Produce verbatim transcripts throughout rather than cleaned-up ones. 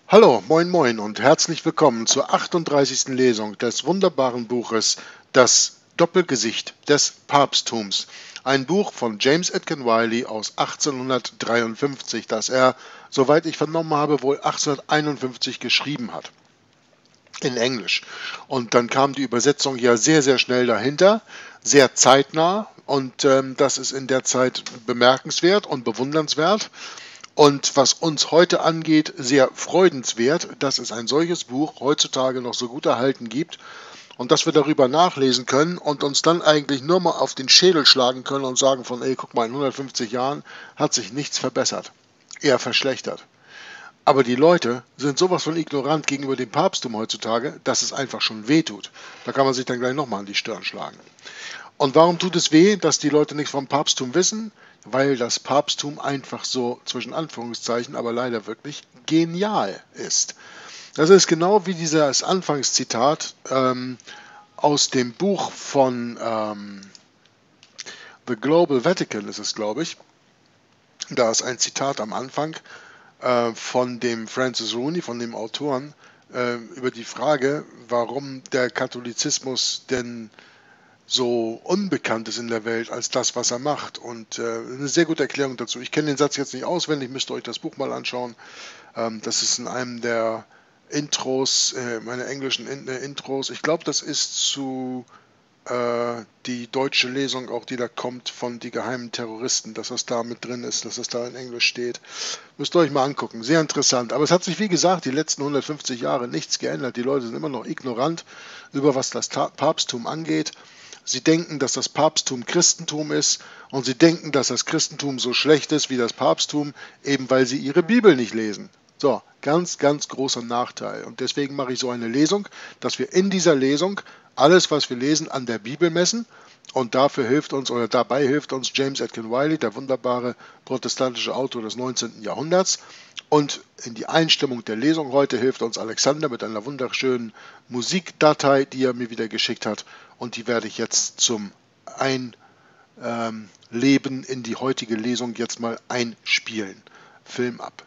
Hallo, moin moin und herzlich willkommen zur achtunddreißigsten Lesung des wunderbaren Buches Das Doppelgesicht des Papsttums. Ein Buch von James Atkin Wiley aus achtzehnhundertdreiundfünfzig, das er, soweit ich vernommen habe, wohl achtzehnhunderteinundfünfzig geschrieben hat. In Englisch. Und dann kam die Übersetzung ja sehr, sehr schnell dahinter, sehr zeitnah, und ähm, das ist in der Zeit bemerkenswert und bewundernswert. Und was uns heute angeht, sehr freudenswert, dass es ein solches Buch heutzutage noch so gut erhalten gibt und dass wir darüber nachlesen können und uns dann eigentlich nur mal auf den Schädel schlagen können und sagen von, ey, guck mal, in hundertfünfzig Jahren hat sich nichts verbessert, eher verschlechtert. Aber die Leute sind sowas von ignorant gegenüber dem Papsttum heutzutage, dass es einfach schon weh tut. Da kann man sich dann gleich nochmal an die Stirn schlagen. Und warum tut es weh, dass die Leute nichts vom Papsttum wissen? Weil das Papsttum einfach so, zwischen Anführungszeichen, aber leider wirklich genial ist. Das ist genau wie dieses Anfangszitat ähm, aus dem Buch von ähm, The Global Vatican, ist es, glaube ich. Da ist ein Zitat am Anfang äh, von dem Francis Rooney, von dem Autoren, äh, über die Frage, warum der Katholizismus denn so unbekannt ist in der Welt als das, was er macht. Und äh, eine sehr gute Erklärung dazu. Ich kenne den Satz jetzt nicht auswendig, müsst ihr euch das Buch mal anschauen. Ähm, das ist in einem der Intros, äh, meine englischen in äh, Intros. Ich glaube, das ist zu äh, die deutsche Lesung, auch die da kommt von Die geheimen Terroristen, dass das da mit drin ist, dass das da in Englisch steht. Müsst ihr euch mal angucken. Sehr interessant. Aber es hat sich, wie gesagt, die letzten hundertfünfzig Jahre nichts geändert. Die Leute sind immer noch ignorant über was das Papsttum angeht. Sie denken, dass das Papsttum Christentum ist, und sie denken, dass das Christentum so schlecht ist wie das Papsttum, eben weil sie ihre Bibel nicht lesen. So, ganz, ganz großer Nachteil. Und deswegen mache ich so eine Lesung, dass wir in dieser Lesung alles, was wir lesen, an der Bibel messen. Und dafür hilft uns, oder dabei hilft uns James Atkin Wiley, der wunderbare protestantische Autor des neunzehnten Jahrhunderts. Und in die Einstimmung der Lesung heute hilft uns Alexander mit einer wunderschönen Musikdatei, die er mir wieder geschickt hat. Und die werde ich jetzt zum Einleben in die heutige Lesung jetzt mal einspielen. Film ab.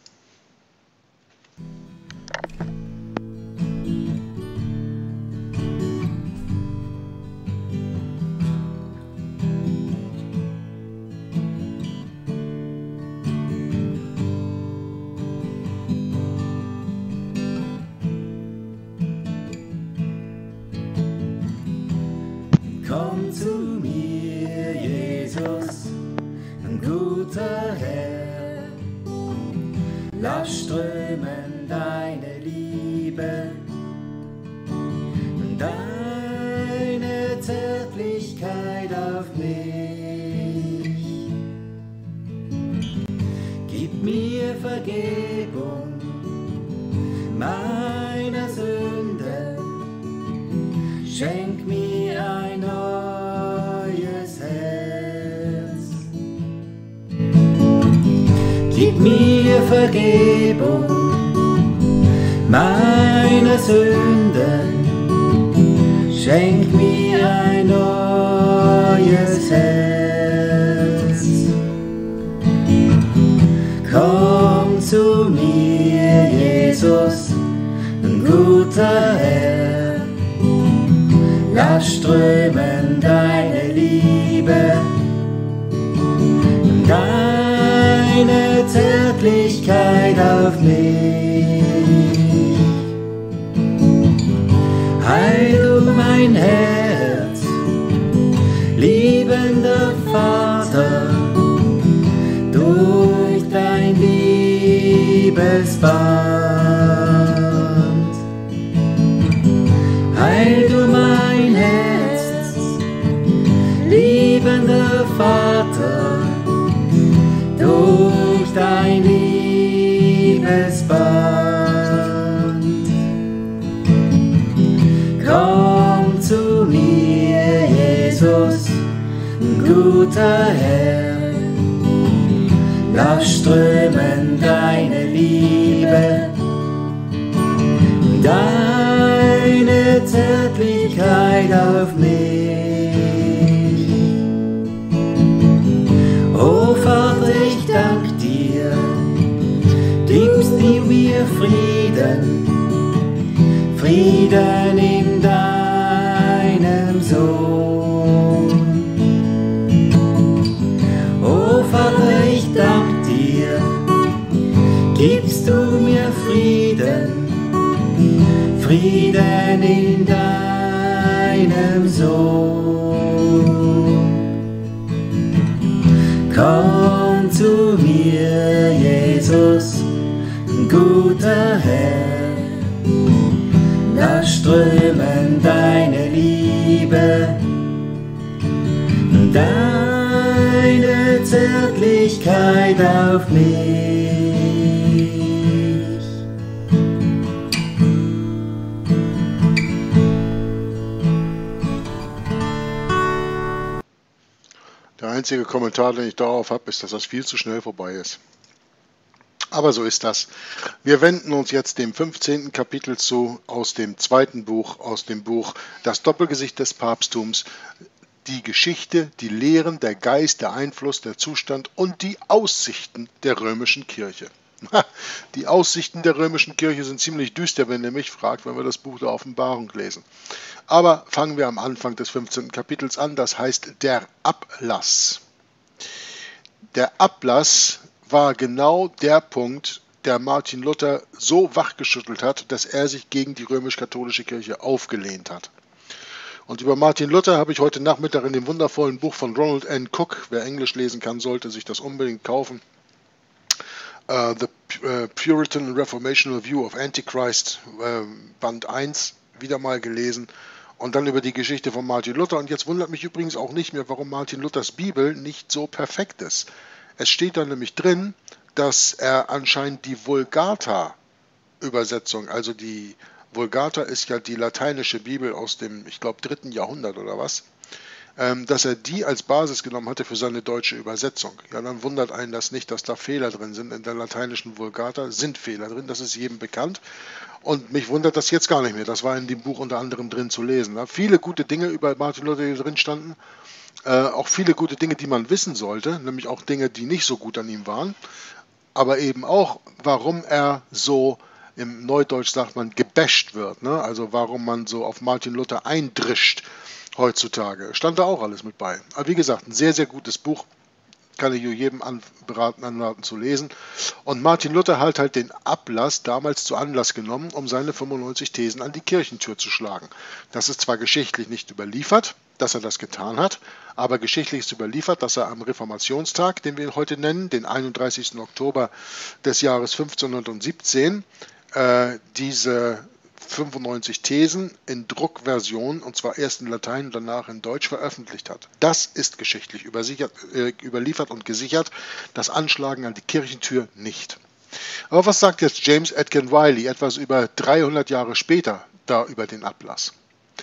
Komm zu mir, Jesus, ein guter Herr, lass strömen deine Liebe, deine Zärtlichkeit auf mich. Gib mir Vergebung meiner Sünden, schenk mir ein neues Herz. Gib mir Vergebung meiner Sünden, schenk mir ein neues Herz. Komm zu mir, Jesus, ein guter Herr, lass strömen deine Liebe, deine Zärtlichkeit auf mich. Heil du mein Herz, liebender Vater, durch dein Liebesband. Heil du mein Herz, liebender Vater, durch dein Liebesband. Komm zu mir, Jesus, ein guter Herr, lass strömen deine Liebe, deine Zärtlichkeit auf mich. O Vater, ich dank dir, gibst gib mir Frieden, Frieden in deinem Sohn. O Vater, ich dank dir, gibst du mir Frieden, Frieden in deinem Sohn. Komm zu mir, Jesus, guter Herr, da strömen deine Liebe, deine Zärtlichkeit auf mich. Der einzige Kommentar, den ich darauf habe, ist, dass das viel zu schnell vorbei ist. Aber so ist das. Wir wenden uns jetzt dem fünfzehnten Kapitel zu, aus dem zweiten Buch, aus dem Buch Das Doppelgesicht des Papsttums. Die Geschichte, die Lehren, der Geist, der Einfluss, der Zustand und die Aussichten der römischen Kirche. Die Aussichten der römischen Kirche sind ziemlich düster, wenn ihr mich fragt, wenn wir das Buch der Offenbarung lesen. Aber fangen wir am Anfang des fünfzehnten Kapitels an, das heißt der Ablass. Der Ablass war genau der Punkt, der Martin Luther so wachgeschüttelt hat, dass er sich gegen die römisch-katholische Kirche aufgelehnt hat. Und über Martin Luther habe ich heute Nachmittag in dem wundervollen Buch von Ronald N. Cook, wer Englisch lesen kann, sollte sich das unbedingt kaufen, Uh, The uh, Puritan and Reformational View of Antichrist, uh, Band eins, wieder mal gelesen und dann über die Geschichte von Martin Luther. Und jetzt wundert mich übrigens auch nicht mehr, warum Martin Luthers Bibel nicht so perfekt ist. Es steht da nämlich drin, dass er anscheinend die Vulgata-Übersetzung, also die Vulgata ist ja die lateinische Bibel aus dem, ich glaube, dritten Jahrhundert oder was, dass er die als Basis genommen hatte für seine deutsche Übersetzung. Ja, dann wundert einen das nicht, dass da Fehler drin sind. In der lateinischen Vulgata sind Fehler drin, das ist jedem bekannt. Und mich wundert das jetzt gar nicht mehr. Das war in dem Buch unter anderem drin zu lesen. Da viele gute Dinge über Martin Luther, die drin standen. Äh, auch viele gute Dinge, die man wissen sollte, nämlich auch Dinge, die nicht so gut an ihm waren. Aber eben auch, warum er so, im Neudeutsch sagt man, gebasht wird. Ne? Also warum man so auf Martin Luther eindrischt. Heutzutage. Stand da auch alles mit bei. Aber wie gesagt, ein sehr, sehr gutes Buch. Kann ich jedem anberaten, anraten zu lesen. Und Martin Luther hat halt den Ablass damals zu Anlass genommen, um seine fünfundneunzig Thesen an die Kirchentür zu schlagen. Das ist zwar geschichtlich nicht überliefert, dass er das getan hat, aber geschichtlich ist überliefert, dass er am Reformationstag, den wir heute nennen, den einunddreißigsten Oktober des Jahres fünfzehnhundertsiebzehn, äh, diese fünfundneunzig Thesen in Druckversion, und zwar erst in Latein und danach in Deutsch, veröffentlicht hat. Das ist geschichtlich äh, überliefert und gesichert, das Anschlagen an die Kirchentür nicht. Aber was sagt jetzt James Atkin Wiley etwas über dreihundert Jahre später da über den Ablass?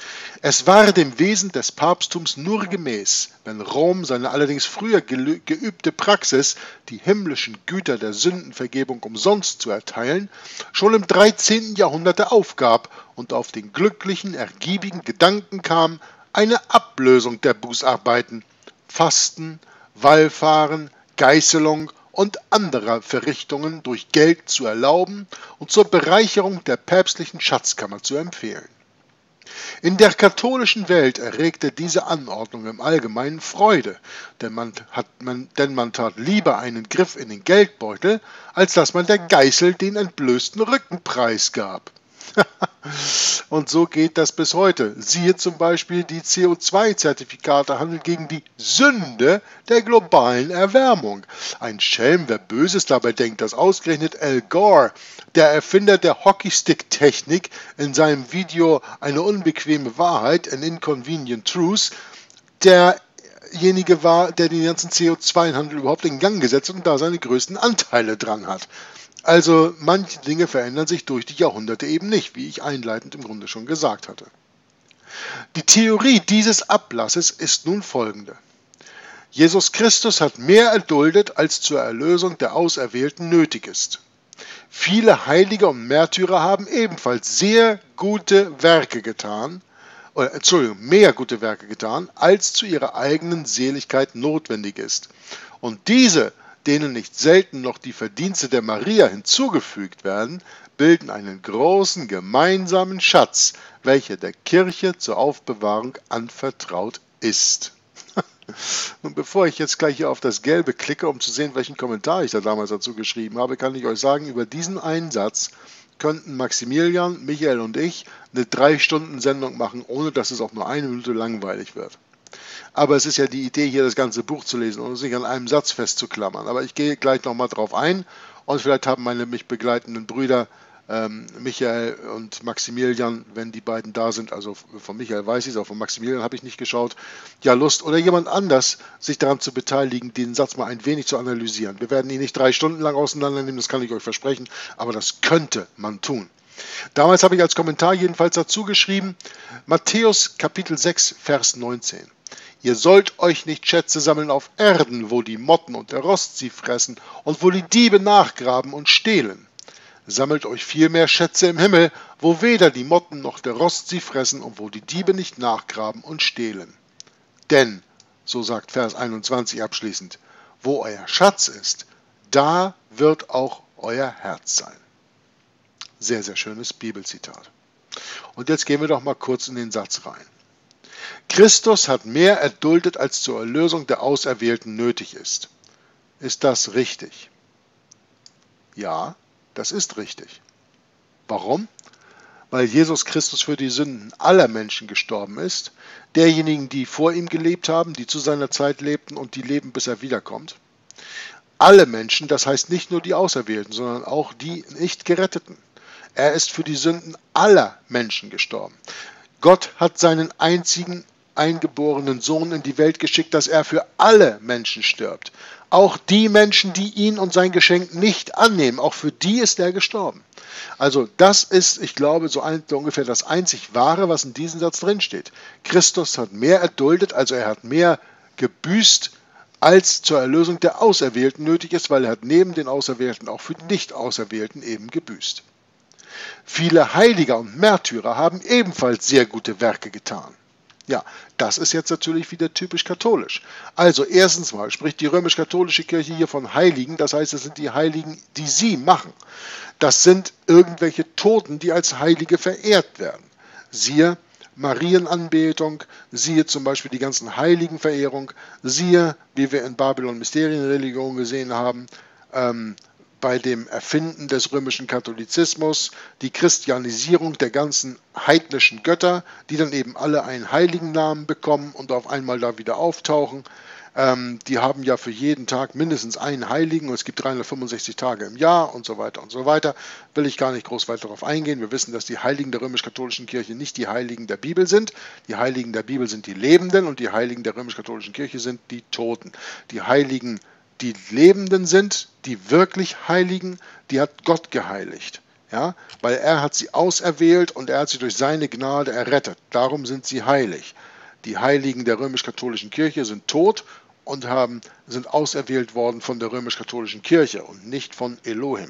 Es war dem Wesen des Papsttums nur gemäß, wenn Rom seine allerdings früher geübte Praxis, die himmlischen Güter der Sündenvergebung umsonst zu erteilen, schon im dreizehnten Jahrhundert aufgab und auf den glücklichen, ergiebigen Gedanken kam, eine Ablösung der Bußarbeiten, Fasten, Wallfahren, Geißelung und anderer Verrichtungen durch Geld zu erlauben und zur Bereicherung der päpstlichen Schatzkammer zu empfehlen. In der katholischen Welt erregte diese Anordnung im Allgemeinen Freude, denn man, hat, man, denn man tat lieber einen Griff in den Geldbeutel, als dass man der Geißel den entblößten Rücken preisgab. Und so geht das bis heute. Siehe zum Beispiel die C O zwei Zertifikate handeln gegen die Sünde der globalen Erwärmung. Ein Schelm, wer Böses dabei denkt, dass ausgerechnet Al Gore, der Erfinder der Hockeystick-Technik, in seinem Video Eine unbequeme Wahrheit, An Inconvenient Truth, derjenige war, der den ganzen C O zwei Handel überhaupt in Gang gesetzt und da seine größten Anteile dran hat. Also manche Dinge verändern sich durch die Jahrhunderte eben nicht, wie ich einleitend im Grunde schon gesagt hatte. Die Theorie dieses Ablasses ist nun folgende. Jesus Christus hat mehr erduldet, als zur Erlösung der Auserwählten nötig ist. Viele Heilige und Märtyrer haben ebenfalls sehr gute Werke getan, oder, Entschuldigung, mehr gute Werke getan, als zu ihrer eigenen Seligkeit notwendig ist. Und diese, denen nicht selten noch die Verdienste der Maria hinzugefügt werden, bilden einen großen gemeinsamen Schatz, welcher der Kirche zur Aufbewahrung anvertraut ist. Und bevor ich jetzt gleich hier auf das Gelbe klicke, um zu sehen, welchen Kommentar ich da damals dazu geschrieben habe, kann ich euch sagen, über diesen einen Satz könnten Maximilian, Michael und ich eine drei Stunden Sendung machen, ohne dass es auch nur eine Minute langweilig wird. Aber es ist ja die Idee, hier das ganze Buch zu lesen und sich an einem Satz festzuklammern. Aber ich gehe gleich nochmal drauf ein und vielleicht haben meine mich begleitenden Brüder ähm, Michael und Maximilian, wenn die beiden da sind, also von Michael weiß ich es, auch von Maximilian habe ich nicht geschaut, ja Lust oder jemand anders, sich daran zu beteiligen, den Satz mal ein wenig zu analysieren. Wir werden ihn nicht drei Stunden lang auseinandernehmen, das kann ich euch versprechen, aber das könnte man tun. Damals habe ich als Kommentar jedenfalls dazu geschrieben, Matthäus Kapitel sechs, Vers neunzehn. Ihr sollt euch nicht Schätze sammeln auf Erden, wo die Motten und der Rost sie fressen und wo die Diebe nachgraben und stehlen. Sammelt euch vielmehr Schätze im Himmel, wo weder die Motten noch der Rost sie fressen und wo die Diebe nicht nachgraben und stehlen. Denn, so sagt Vers einundzwanzig abschließend, wo euer Schatz ist, da wird auch euer Herz sein. Sehr, sehr schönes Bibelzitat. Und jetzt gehen wir doch mal kurz in den Satz rein. Christus hat mehr erduldet, als zur Erlösung der Auserwählten nötig ist. Ist das richtig? Ja, das ist richtig. Warum? Weil Jesus Christus für die Sünden aller Menschen gestorben ist, derjenigen, die vor ihm gelebt haben, die zu seiner Zeit lebten und die leben, bis er wiederkommt. Alle Menschen, das heißt nicht nur die Auserwählten, sondern auch die nicht Geretteten. Er ist für die Sünden aller Menschen gestorben. Gott hat seinen einzigen eingeborenen Sohn in die Welt geschickt, dass er für alle Menschen stirbt. Auch die Menschen, die ihn und sein Geschenk nicht annehmen, auch für die ist er gestorben. Also das ist, ich glaube, so, ein, so ungefähr das einzig Wahre, was in diesem Satz drinsteht. Christus hat mehr erduldet, also er hat mehr gebüßt, als zur Erlösung der Auserwählten nötig ist, weil er hat neben den Auserwählten auch für die Nicht-Auserwählten eben gebüßt. Viele Heiliger und Märtyrer haben ebenfalls sehr gute Werke getan. Ja, das ist jetzt natürlich wieder typisch katholisch. Also erstens mal spricht die römisch-katholische Kirche hier von Heiligen, das heißt, es sind die Heiligen, die sie machen. Das sind irgendwelche Toten, die als Heilige verehrt werden. Siehe Marienanbetung, siehe zum Beispiel die ganzen Heiligenverehrung, siehe, wie wir in Babylon Mysterienreligion gesehen haben, ähm, bei dem Erfinden des römischen Katholizismus, die Christianisierung der ganzen heidnischen Götter, die dann eben alle einen Heiligennamen bekommen und auf einmal da wieder auftauchen. Ähm, die haben ja für jeden Tag mindestens einen Heiligen und es gibt dreihundertfünfundsechzig Tage im Jahr und so weiter und so weiter. Will ich gar nicht groß weiter darauf eingehen. Wir wissen, dass die Heiligen der römisch-katholischen Kirche nicht die Heiligen der Bibel sind. Die Heiligen der Bibel sind die Lebenden und die Heiligen der römisch-katholischen Kirche sind die Toten. Die Heiligen Die Lebenden sind, die wirklich Heiligen, die hat Gott geheiligt. Ja? Weil er hat sie auserwählt und er hat sie durch seine Gnade errettet. Darum sind sie heilig. Die Heiligen der römisch-katholischen Kirche sind tot und haben, sind auserwählt worden von der römisch-katholischen Kirche und nicht von Elohim.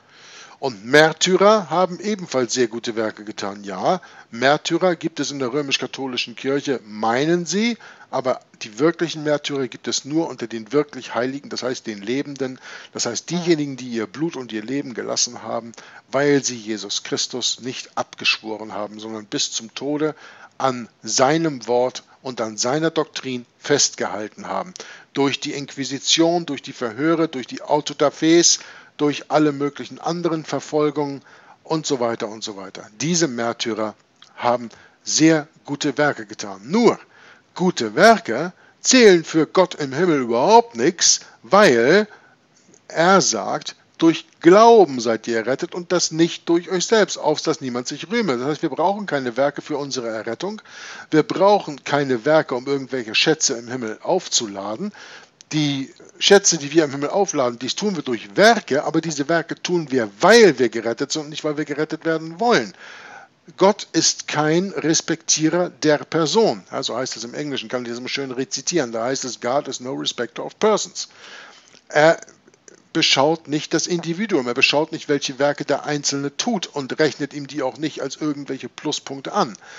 Und Märtyrer haben ebenfalls sehr gute Werke getan. Ja, Märtyrer gibt es in der römisch-katholischen Kirche, meinen sie, aber die wirklichen Märtyrer gibt es nur unter den wirklich Heiligen, das heißt den Lebenden, das heißt diejenigen, die ihr Blut und ihr Leben gelassen haben, weil sie Jesus Christus nicht abgeschworen haben, sondern bis zum Tode an seinem Wort und an seiner Doktrin festgehalten haben. Durch die Inquisition, durch die Verhöre, durch die Autodafés, durch alle möglichen anderen Verfolgungen und so weiter und so weiter. Diese Märtyrer haben sehr gute Werke getan. Nur, gute Werke zählen für Gott im Himmel überhaupt nichts, weil er sagt, durch Glauben seid ihr errettet und das nicht durch euch selbst, auf dass niemand sich rühme. Das heißt, wir brauchen keine Werke für unsere Errettung. Wir brauchen keine Werke, um irgendwelche Schätze im Himmel aufzuladen. Die Schätze, die wir im Himmel aufladen, dies tun wir durch Werke, aber diese Werke tun wir, weil wir gerettet sind und nicht, weil wir gerettet werden wollen. Gott ist kein Respektierer der Person. Also heißt es im Englischen, kann ich das mal schön rezitieren, da heißt es, God is no respecter of persons. Er beschaut nicht das Individuum, er beschaut nicht, welche Werke der Einzelne tut und rechnet ihm die auch nicht als irgendwelche Pluspunkte an.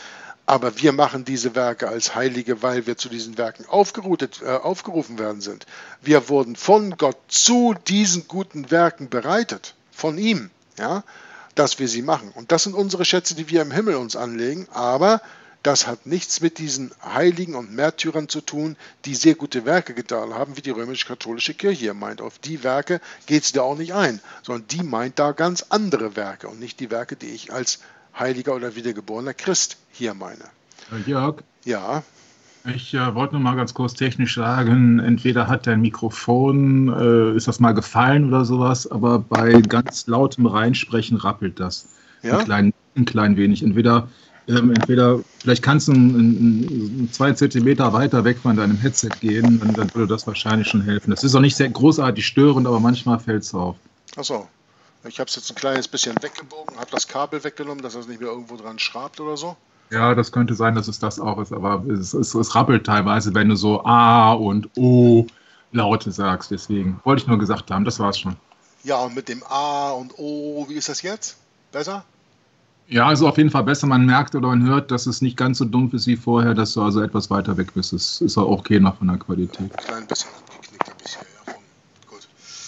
Aber wir machen diese Werke als Heilige, weil wir zu diesen Werken aufgerutet, äh, aufgerufen werden sind. Wir wurden von Gott zu diesen guten Werken bereitet, von ihm, ja, dass wir sie machen. Und das sind unsere Schätze, die wir im Himmel uns anlegen, aber das hat nichts mit diesen Heiligen und Märtyrern zu tun, die sehr gute Werke getan haben, wie die römisch-katholische Kirche hier meint. Auf die Werke geht sie da auch nicht ein, sondern die meint da ganz andere Werke und nicht die Werke, die ich als heiliger oder wiedergeborener Christ hier meine. Jörg, Ja, ich äh, wollte nur mal ganz kurz technisch sagen, entweder hat dein Mikrofon, äh, ist das mal gefallen oder sowas, aber bei ganz lautem Reinsprechen rappelt das ja, ein klein, ein klein wenig. Entweder, ähm, entweder vielleicht kannst du ein, ein, ein zwei Zentimeter weiter weg von deinem Headset gehen, dann, dann würde das wahrscheinlich schon helfen. Das ist auch nicht sehr großartig störend, aber manchmal fällt es auf. achso. Ich habe es jetzt ein kleines bisschen weggebogen, habe das Kabel weggenommen, dass es nicht mehr irgendwo dran schrabt oder so. Ja, das könnte sein, dass es das auch ist, aber es, es, es rappelt teilweise, wenn du so A und O Laute sagst. Deswegen wollte ich nur gesagt haben, das war's schon. Ja, und mit dem A und O, wie ist das jetzt? Besser? Ja, also auf jeden Fall besser. Man merkt oder man hört, dass es nicht ganz so dumpf ist wie vorher, dass du also etwas weiter weg bist. Es ist auch okay nach von der Qualität. Ein klein bisschen abgeknickt, ein bisschen. Ja, vom, gut.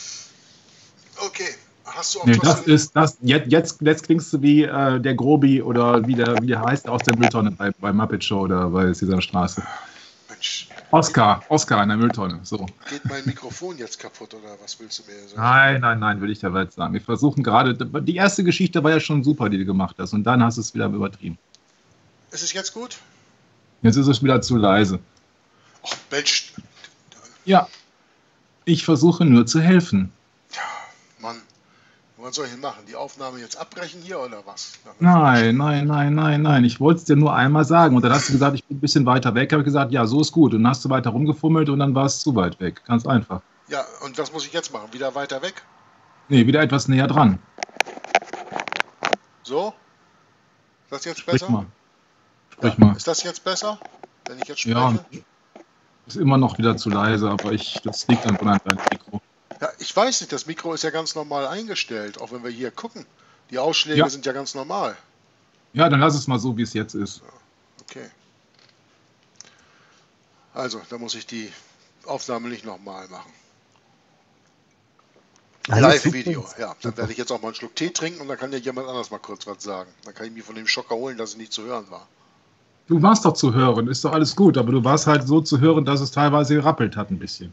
Okay, hast du auch Nee, was das zu- ist das. Jetzt, jetzt, jetzt klingst du wie äh, der Grobi oder wie der, wie der heißt aus der Mülltonne bei, bei Muppet Show oder bei dieser Straße. Mensch, Oscar, Oscar in der Mülltonne. So. geht mein Mikrofon jetzt kaputt oder was willst du mir sagen? Nein, nein, nein, will ich der Welt sagen. Wir versuchen gerade, die erste Geschichte war ja schon super, die du gemacht hast, und dann hast du es wieder übertrieben. Ist es jetzt gut? Jetzt ist es wieder zu leise. Ach Mensch, Ja, ich versuche nur zu helfen. Mann, was soll ich denn machen? Die Aufnahme jetzt abbrechen hier oder was? Nein, nein, nein, nein, nein. Ich wollte es dir nur einmal sagen. Und dann hast du gesagt, ich bin ein bisschen weiter weg. Habe ich gesagt, ja, so ist gut. Und dann hast du weiter rumgefummelt und dann war es zu weit weg. Ganz einfach. Ja, und was muss ich jetzt machen? Wieder weiter weg? Nee, wieder etwas näher dran. So? Ist das jetzt Sprich besser? mal. Sprich Ja. mal. Ist das jetzt besser, wenn ich jetzt spreche? Ja, ist immer noch wieder zu leise, aber ich, das liegt dann an deinem Mikro. Ja, ich weiß nicht, das Mikro ist ja ganz normal eingestellt, auch wenn wir hier gucken. Die Ausschläge Ja. sind ja ganz normal. Ja, dann lass es mal so, wie es jetzt ist. Okay. Also, da muss ich die Aufnahme nicht nochmal machen. Alles Live-Video, super. ja. Dann werde ich jetzt auch mal einen Schluck Tee trinken und dann kann ja jemand anders mal kurz was sagen. Dann kann ich mir von dem Schocker holen, dass es nicht zu hören war. Du warst doch zu hören, ist doch alles gut, aber du warst halt so zu hören, dass es teilweise gerappelt hat ein bisschen.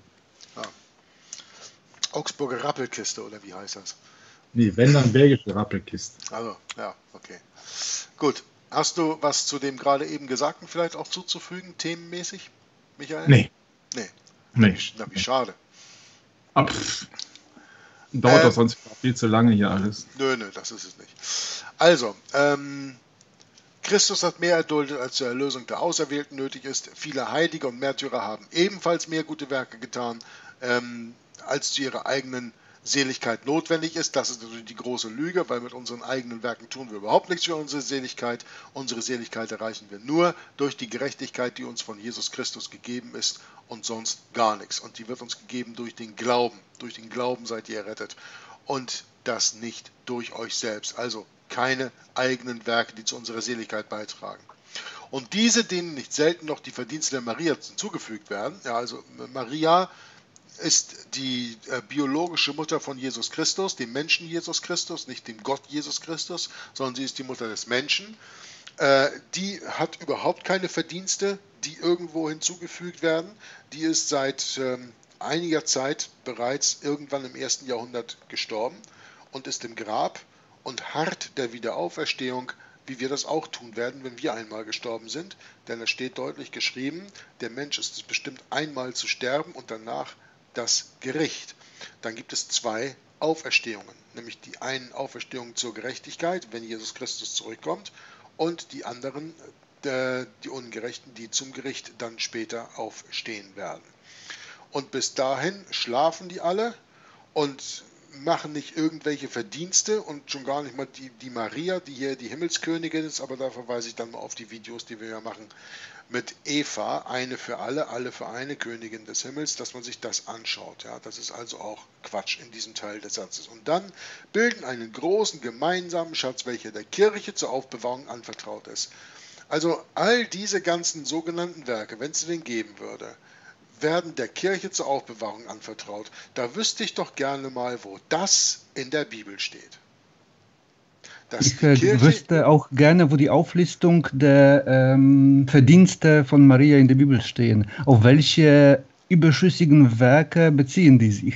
Augsburger Rappelkiste oder wie heißt das? Nee, wenn dann belgische Rappelkiste. Also, ja, okay. Gut. Hast du was zu dem gerade eben Gesagten vielleicht auch zuzufügen, themenmäßig, Michael? Nee, Nee. nee. Na, wie schade. Ah, pff. Dauert Ähm. doch sonst viel zu lange hier alles. Nö, nö, das ist es nicht. Also, ähm, Christus hat mehr erduldet, als zur Erlösung der Auserwählten nötig ist. Viele Heilige und Märtyrer haben ebenfalls mehr gute Werke getan, ähm, als zu ihrer eigenen Seligkeit notwendig ist. Das ist natürlich die große Lüge, weil mit unseren eigenen Werken tun wir überhaupt nichts für unsere Seligkeit. Unsere Seligkeit erreichen wir nur durch die Gerechtigkeit, die uns von Jesus Christus gegeben ist und sonst gar nichts. Und die wird uns gegeben durch den Glauben. Durch den Glauben seid ihr errettet. Und das nicht durch euch selbst. Also keine eigenen Werke, die zu unserer Seligkeit beitragen. Und diese, denen nicht selten noch die Verdienste der Maria hinzugefügt werden. Ja, also Maria ist die äh, biologische Mutter von Jesus Christus, dem Menschen Jesus Christus, nicht dem Gott Jesus Christus, sondern sie ist die Mutter des Menschen. Äh, die hat überhaupt keine Verdienste, die irgendwo hinzugefügt werden. Die ist seit ähm, einiger Zeit bereits irgendwann im ersten Jahrhundert gestorben und ist im Grab und harrt der Wiederauferstehung, wie wir das auch tun werden, wenn wir einmal gestorben sind. Denn es steht deutlich geschrieben, der Mensch ist es bestimmt, einmal zu sterben und danach das Gericht. Dann gibt es zwei Auferstehungen, nämlich die einen Auferstehung zur Gerechtigkeit, wenn Jesus Christus zurückkommt, und die anderen, äh, die Ungerechten, die zum Gericht dann später aufstehen werden. Und bis dahin schlafen die alle und machen nicht irgendwelche Verdienste und schon gar nicht mal die, die Maria, die hier die Himmelskönigin ist, aber da verweise ich dann mal auf die Videos, die wir ja machen mit Eva, eine für alle, alle für eine, Königin des Himmels, dass man sich das anschaut. Ja, das ist also auch Quatsch in diesem Teil des Satzes. Und dann bilden einen großen gemeinsamen Schatz, welcher der Kirche zur Aufbewahrung anvertraut ist. Also all diese ganzen sogenannten Werke, wenn es sie denn geben würde, werden der Kirche zur Aufbewahrung anvertraut. Da wüsste ich doch gerne mal, wo das in der Bibel steht. Dass Ich die äh, Kirche, wüsste auch gerne, wo die Auflistung der ähm, Verdienste von Maria in der Bibel stehen. Auf welche überschüssigen Werke beziehen die sich?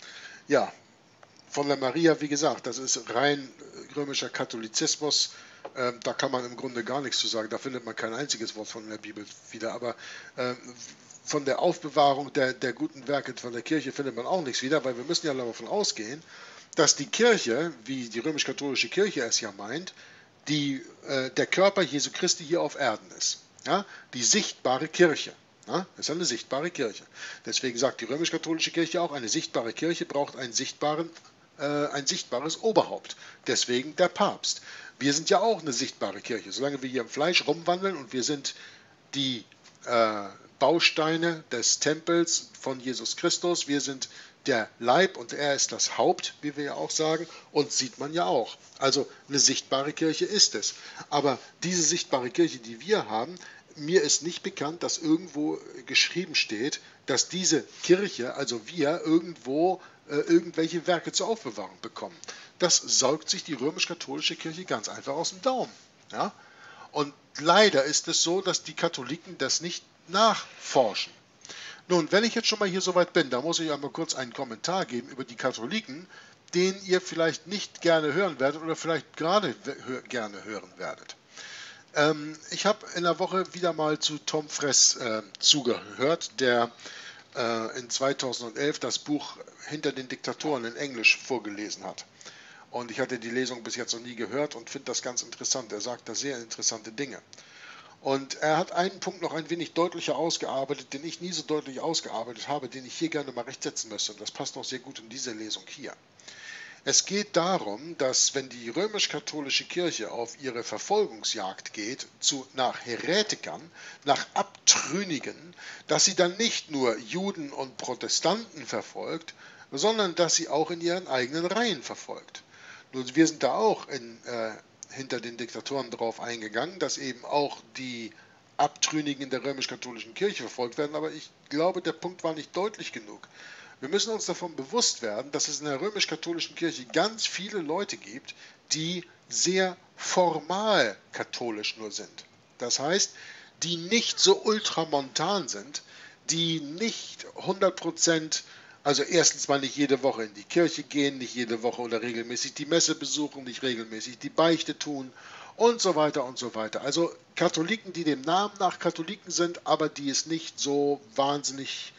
ja, von der Maria, wie gesagt, das ist rein römischer Katholizismus. Ähm, da kann man im Grunde gar nichts zu sagen. Da findet man kein einziges Wort von der Bibel wieder. Aber ähm, von der Aufbewahrung der, der guten Werke von der Kirche findet man auch nichts wieder, weil wir müssen ja davon ausgehen, dass die Kirche, wie die römisch-katholische Kirche es ja meint, die, äh, der Körper Jesu Christi hier auf Erden ist. Ja? Die sichtbare Kirche. Ja? Das ist eine sichtbare Kirche. Deswegen sagt die römisch-katholische Kirche auch, eine sichtbare Kirche braucht einen sichtbaren, äh, ein sichtbares Oberhaupt. Deswegen der Papst. Wir sind ja auch eine sichtbare Kirche. Solange wir hier im Fleisch rumwandeln und wir sind die äh, Bausteine des Tempels von Jesus Christus, wir sind der Leib und er ist das Haupt, wie wir ja auch sagen, und sieht man ja auch. Also eine sichtbare Kirche ist es. Aber diese sichtbare Kirche, die wir haben, mir ist nicht bekannt, dass irgendwo geschrieben steht, dass diese Kirche, also wir, irgendwo äh, irgendwelche Werke zur Aufbewahrung bekommen. Das saugt sich die römisch-katholische Kirche ganz einfach aus dem Daumen. Ja? Und leider ist es so, dass die Katholiken das nicht nachforschen. Nun, wenn ich jetzt schon mal hier soweit bin, da muss ich einmal kurz einen Kommentar geben über die Katholiken, den ihr vielleicht nicht gerne hören werdet oder vielleicht gerade hör gerne hören werdet. Ähm, ich habe in der Woche wieder mal zu Tom Fress äh, zugehört, der äh, in zweitausendelf das Buch Hinter den Diktatoren in Englisch vorgelesen hat. Und ich hatte die Lesung bis jetzt noch nie gehört und finde das ganz interessant. Er sagt da sehr interessante Dinge. Und er hat einen Punkt noch ein wenig deutlicher ausgearbeitet, den ich nie so deutlich ausgearbeitet habe, den ich hier gerne mal rechtsetzen müsste. Und das passt noch sehr gut in diese Lesung hier. Es geht darum, dass wenn die römisch-katholische Kirche auf ihre Verfolgungsjagd geht, zu, nach Häretikern, nach Abtrünnigen, dass sie dann nicht nur Juden und Protestanten verfolgt, sondern dass sie auch in ihren eigenen Reihen verfolgt. Nun, wir sind da auch in, äh, hinter den Diktatoren darauf eingegangen, dass eben auch die Abtrünnigen der römisch-katholischen Kirche verfolgt werden, aber ich glaube, der Punkt war nicht deutlich genug. Wir müssen uns davon bewusst werden, dass es in der römisch-katholischen Kirche ganz viele Leute gibt, die sehr formal katholisch nur sind. Das heißt, die nicht so ultramontan sind, die nicht hundert Prozent, also erstens mal nicht jede Woche in die Kirche gehen, nicht jede Woche oder regelmäßig die Messe besuchen, nicht regelmäßig die Beichte tun und so weiter und so weiter. Also Katholiken, die dem Namen nach Katholiken sind, aber die es nicht so wahnsinnig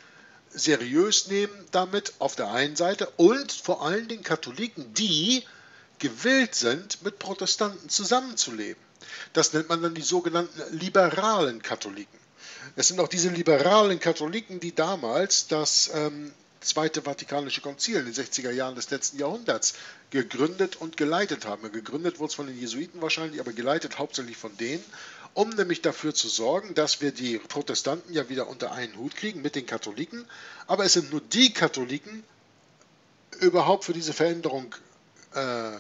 seriös nehmen damit auf der einen Seite und vor allen Dingen Katholiken, die gewillt sind, mit Protestanten zusammenzuleben. Das nennt man dann die sogenannten liberalen Katholiken. Es sind auch diese liberalen Katholiken, die damals das ähm, Zweite Vatikanische Konzil in den sechziger Jahren des letzten Jahrhunderts gegründet und geleitet haben. Gegründet wurde es von den Jesuiten wahrscheinlich, aber geleitet hauptsächlich von denen, um nämlich dafür zu sorgen, dass wir die Protestanten ja wieder unter einen Hut kriegen mit den Katholiken. Aber es sind nur die Katholiken überhaupt für diese Veränderung äh,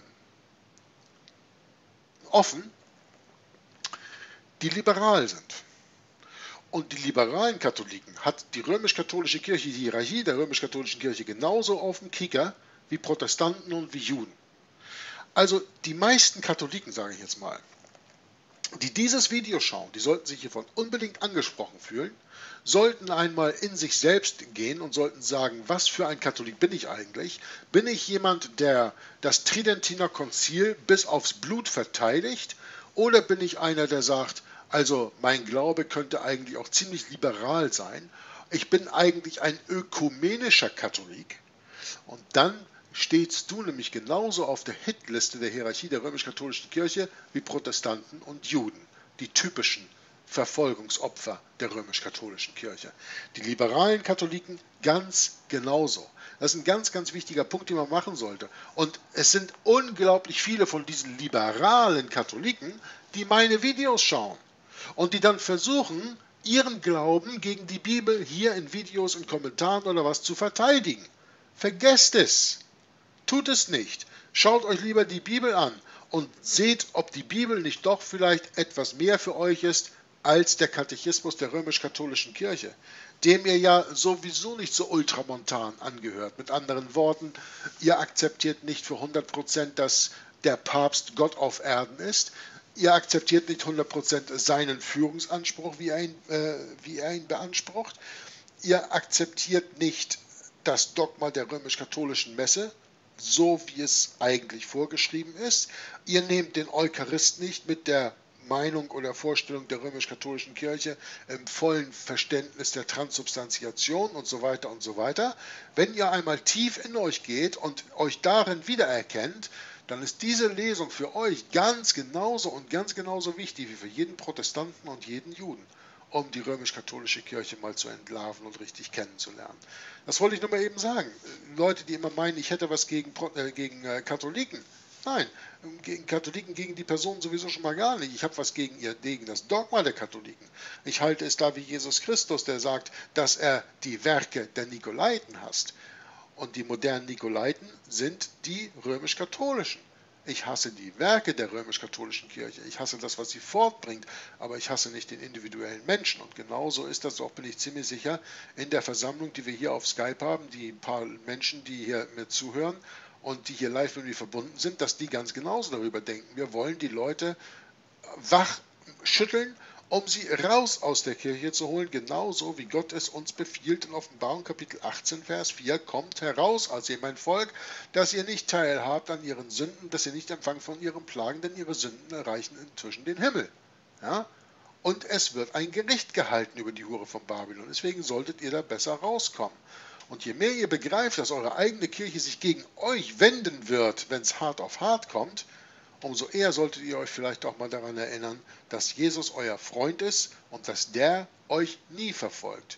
offen, die liberal sind. Und die liberalen Katholiken hat die römisch-katholische Kirche, die Hierarchie der römisch-katholischen Kirche genauso auf dem Kicker wie Protestanten und wie Juden. Also die meisten Katholiken, sage ich jetzt mal, die dieses Video schauen, die sollten sich hiervon unbedingt angesprochen fühlen, sollten einmal in sich selbst gehen und sollten sagen, was für ein Katholik bin ich eigentlich? Bin ich jemand, der das Tridentiner Konzil bis aufs Blut verteidigt? Oder bin ich einer, der sagt, also mein Glaube könnte eigentlich auch ziemlich liberal sein. Ich bin eigentlich ein ökumenischer Katholik. Und dann stehst du nämlich genauso auf der Hitliste der Hierarchie der römisch-katholischen Kirche wie Protestanten und Juden, die typischen Verfolgungsopfer der römisch-katholischen Kirche. Die liberalen Katholiken ganz genauso. Das ist ein ganz, ganz wichtiger Punkt, den man machen sollte. Und es sind unglaublich viele von diesen liberalen Katholiken, die meine Videos schauen und die dann versuchen, ihren Glauben gegen die Bibel hier in Videos und Kommentaren oder was zu verteidigen. Vergesst es. Tut es nicht. Schaut euch lieber die Bibel an und seht, ob die Bibel nicht doch vielleicht etwas mehr für euch ist als der Katechismus der römisch-katholischen Kirche, dem ihr ja sowieso nicht so ultramontan angehört. Mit anderen Worten, ihr akzeptiert nicht für hundert Prozent, dass der Papst Gott auf Erden ist. Ihr akzeptiert nicht hundert Prozent seinen Führungsanspruch, wie er, ihn, äh, wie er ihn beansprucht. Ihr akzeptiert nicht das Dogma der römisch-katholischen Messe, so wie es eigentlich vorgeschrieben ist. Ihr nehmt den Eucharist nicht mit der Meinung oder Vorstellung der römisch-katholischen Kirche im vollen Verständnis der Transubstantiation und so weiter und so weiter. Wenn ihr einmal tief in euch geht und euch darin wiedererkennt, dann ist diese Lesung für euch ganz genauso und ganz genauso wichtig wie für jeden Protestanten und jeden Juden, um die römisch-katholische Kirche mal zu entlarven und richtig kennenzulernen. Das wollte ich nur mal eben sagen. Leute, die immer meinen, ich hätte was gegen, äh, gegen äh, Katholiken. Nein, gegen Katholiken, gegen die Person sowieso schon mal gar nicht. Ich habe was gegen ihr, gegen das Dogma der Katholiken. Ich halte es da wie Jesus Christus, der sagt, dass er die Werke der Nikolaiten hasst. Und die modernen Nikolaiten sind die römisch-katholischen. Ich hasse die Werke der römisch-katholischen Kirche. Ich hasse das, was sie fortbringt, aber ich hasse nicht den individuellen Menschen. Und genauso ist das auch, bin ich ziemlich sicher, in der Versammlung, die wir hier auf Skype haben, die paar Menschen, die hier mir zuhören und die hier live mit mir verbunden sind, dass die ganz genauso darüber denken. Wir wollen die Leute wach schütteln, um sie raus aus der Kirche zu holen, genauso wie Gott es uns befiehlt in Offenbarung Kapitel achtzehn, Vers vier, kommt heraus als ihr mein Volk, dass ihr nicht teilhabt an ihren Sünden, dass ihr nicht empfangt von ihren Plagen, denn ihre Sünden erreichen inzwischen den Himmel. Ja? Und es wird ein Gericht gehalten über die Hure von Babylon, deswegen solltet ihr da besser rauskommen. Und je mehr ihr begreift, dass eure eigene Kirche sich gegen euch wenden wird, wenn es hart auf hart kommt, umso eher solltet ihr euch vielleicht auch mal daran erinnern, dass Jesus euer Freund ist und dass der euch nie verfolgt.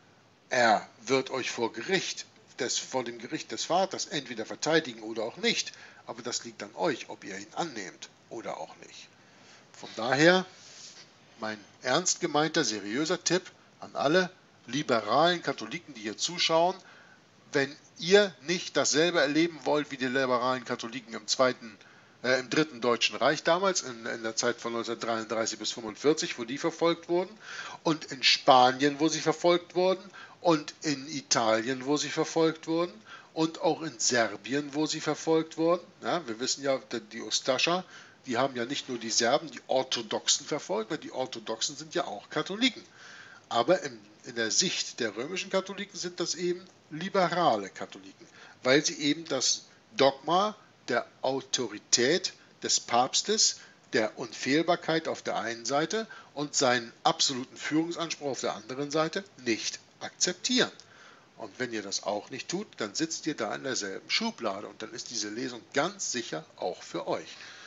Er wird euch vor Gericht, des, vor dem Gericht des Vaters entweder verteidigen oder auch nicht, aber das liegt an euch, ob ihr ihn annehmt oder auch nicht. Von daher mein ernst gemeinter, seriöser Tipp an alle liberalen Katholiken, die hier zuschauen: Wenn ihr nicht dasselbe erleben wollt wie die liberalen Katholiken im zweiten Äh, im Dritten Deutschen Reich damals, in, in der Zeit von neunzehnhundertdreiunddreißig bis fünfundvierzig, wo die verfolgt wurden, und in Spanien, wo sie verfolgt wurden, und in Italien, wo sie verfolgt wurden, und auch in Serbien, wo sie verfolgt wurden. Ja, wir wissen ja, die Ustascha, die haben ja nicht nur die Serben, die Orthodoxen verfolgt, weil die Orthodoxen sind ja auch Katholiken. Aber in, in der Sicht der römischen Katholiken sind das eben liberale Katholiken, weil sie eben das Dogma der Autorität des Papstes, der Unfehlbarkeit auf der einen Seite und seinen absoluten Führungsanspruch auf der anderen Seite nicht akzeptieren. Und wenn ihr das auch nicht tut, dann sitzt ihr da in derselben Schublade und dann ist diese Lesung ganz sicher auch für euch.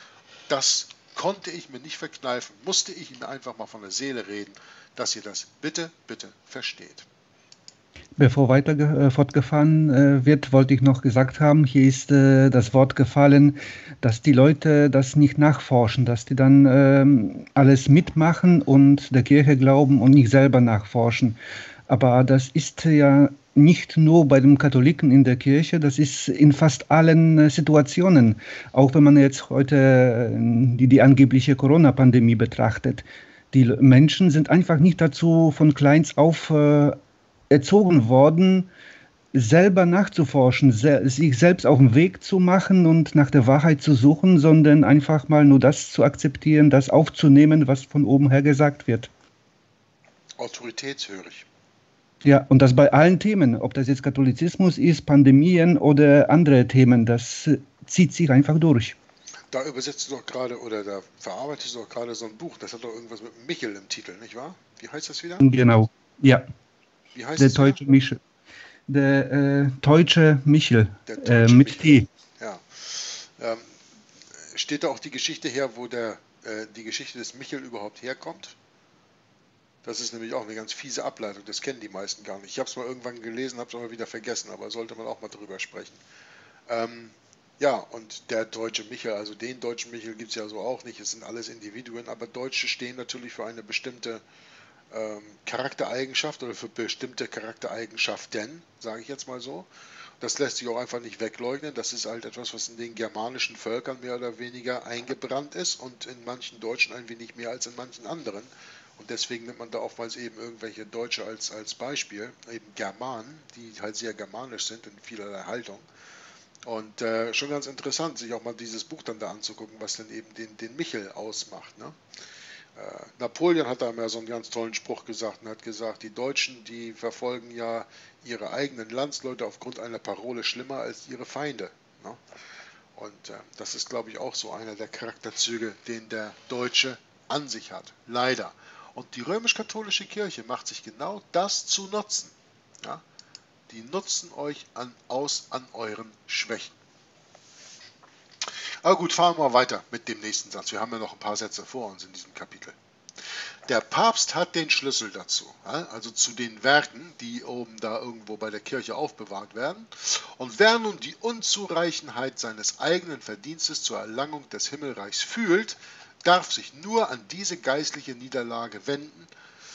Das konnte ich mir nicht verkneifen, musste ich mir einfach mal von der Seele reden, dass ihr das bitte, bitte versteht. Bevor weiter äh, fortgefahren äh, wird, wollte ich noch gesagt haben, hier ist äh, das Wort gefallen, dass die Leute das nicht nachforschen, dass die dann äh, alles mitmachen und der Kirche glauben und nicht selber nachforschen. Aber das ist ja nicht nur bei den Katholiken in der Kirche, das ist in fast allen äh, Situationen. Auch wenn man jetzt heute äh, die, die angebliche Corona-Pandemie betrachtet. Die Menschen sind einfach nicht dazu von kleins auf äh, erzogen worden, selber nachzuforschen, se sich selbst auf den Weg zu machen und nach der Wahrheit zu suchen, sondern einfach mal nur das zu akzeptieren, das aufzunehmen, was von oben her gesagt wird. Autoritätshörig. Ja, und das bei allen Themen, ob das jetzt Katholizismus ist, Pandemien oder andere Themen, das zieht sich einfach durch. Da übersetzt du doch gerade, oder da verarbeitest du doch gerade so ein Buch, das hat doch irgendwas mit Michel im Titel, nicht wahr? Wie heißt das wieder? Genau, ja. Wie heißt der es deutsche Michel. Der äh, deutsche Michel, Der deutsche äh, mit Michel. T. Ja. Ähm, steht da auch die Geschichte her, wo der, äh, die Geschichte des Michel überhaupt herkommt? Das ist nämlich auch eine ganz fiese Ableitung, das kennen die meisten gar nicht. Ich habe es mal irgendwann gelesen, habe es aber wieder vergessen, aber sollte man auch mal drüber sprechen. Ähm, ja, und der deutsche Michel, also den deutschen Michel gibt es ja so auch nicht, es sind alles Individuen, aber Deutsche stehen natürlich für eine bestimmte ähm, Charaktereigenschaft oder für bestimmte Charaktereigenschaften, sage ich jetzt mal so. Das lässt sich auch einfach nicht wegleugnen. Das ist halt etwas, was in den germanischen Völkern mehr oder weniger eingebrannt ist und in manchen Deutschen ein wenig mehr als in manchen anderen. Und deswegen nimmt man da oftmals eben irgendwelche Deutsche als, als Beispiel, eben Germanen, die halt sehr germanisch sind in vielerlei Haltung. Und äh, schon ganz interessant, sich auch mal dieses Buch dann da anzugucken, was dann eben den, den Michel ausmacht. Ne? Äh, Napoleon hat da mal so einen ganz tollen Spruch gesagt und hat gesagt, die Deutschen, die verfolgen ja ihre eigenen Landsleute aufgrund einer Parole schlimmer als ihre Feinde. Ne? Und äh, das ist, glaube ich, auch so einer der Charakterzüge, den der Deutsche an sich hat. Leider. Und die römisch-katholische Kirche macht sich genau das zu nutzen. Ja? Die nutzen euch an, aus an euren Schwächen. Aber gut, fahren wir mal weiter mit dem nächsten Satz. Wir haben ja noch ein paar Sätze vor uns in diesem Kapitel. Der Papst hat den Schlüssel dazu, ja? Also zu den Werken, die oben da irgendwo bei der Kirche aufbewahrt werden. Und wer nun die Unzureichenheit seines eigenen Verdienstes zur Erlangung des Himmelreichs fühlt, darf sich nur an diese geistliche Niederlage wenden,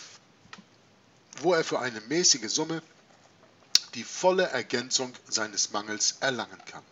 wo er für eine mäßige Summe die volle Ergänzung seines Mangels erlangen kann.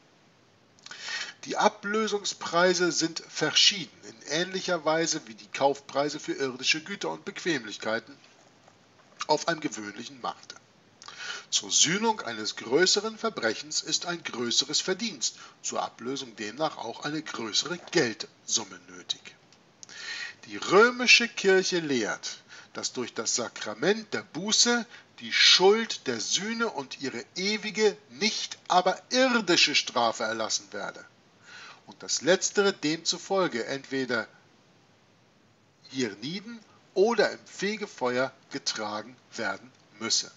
Die Ablösungspreise sind verschieden, in ähnlicher Weise wie die Kaufpreise für irdische Güter und Bequemlichkeiten auf einem gewöhnlichen Markte. Zur Sühnung eines größeren Verbrechens ist ein größeres Verdienst, zur Ablösung demnach auch eine größere Geldsumme nötig. Die römische Kirche lehrt, dass durch das Sakrament der Buße die Schuld der Sühne und ihre ewige, nicht aber irdische Strafe erlassen werde und das Letztere demzufolge entweder hierniden oder im Fegefeuer getragen werden müsse.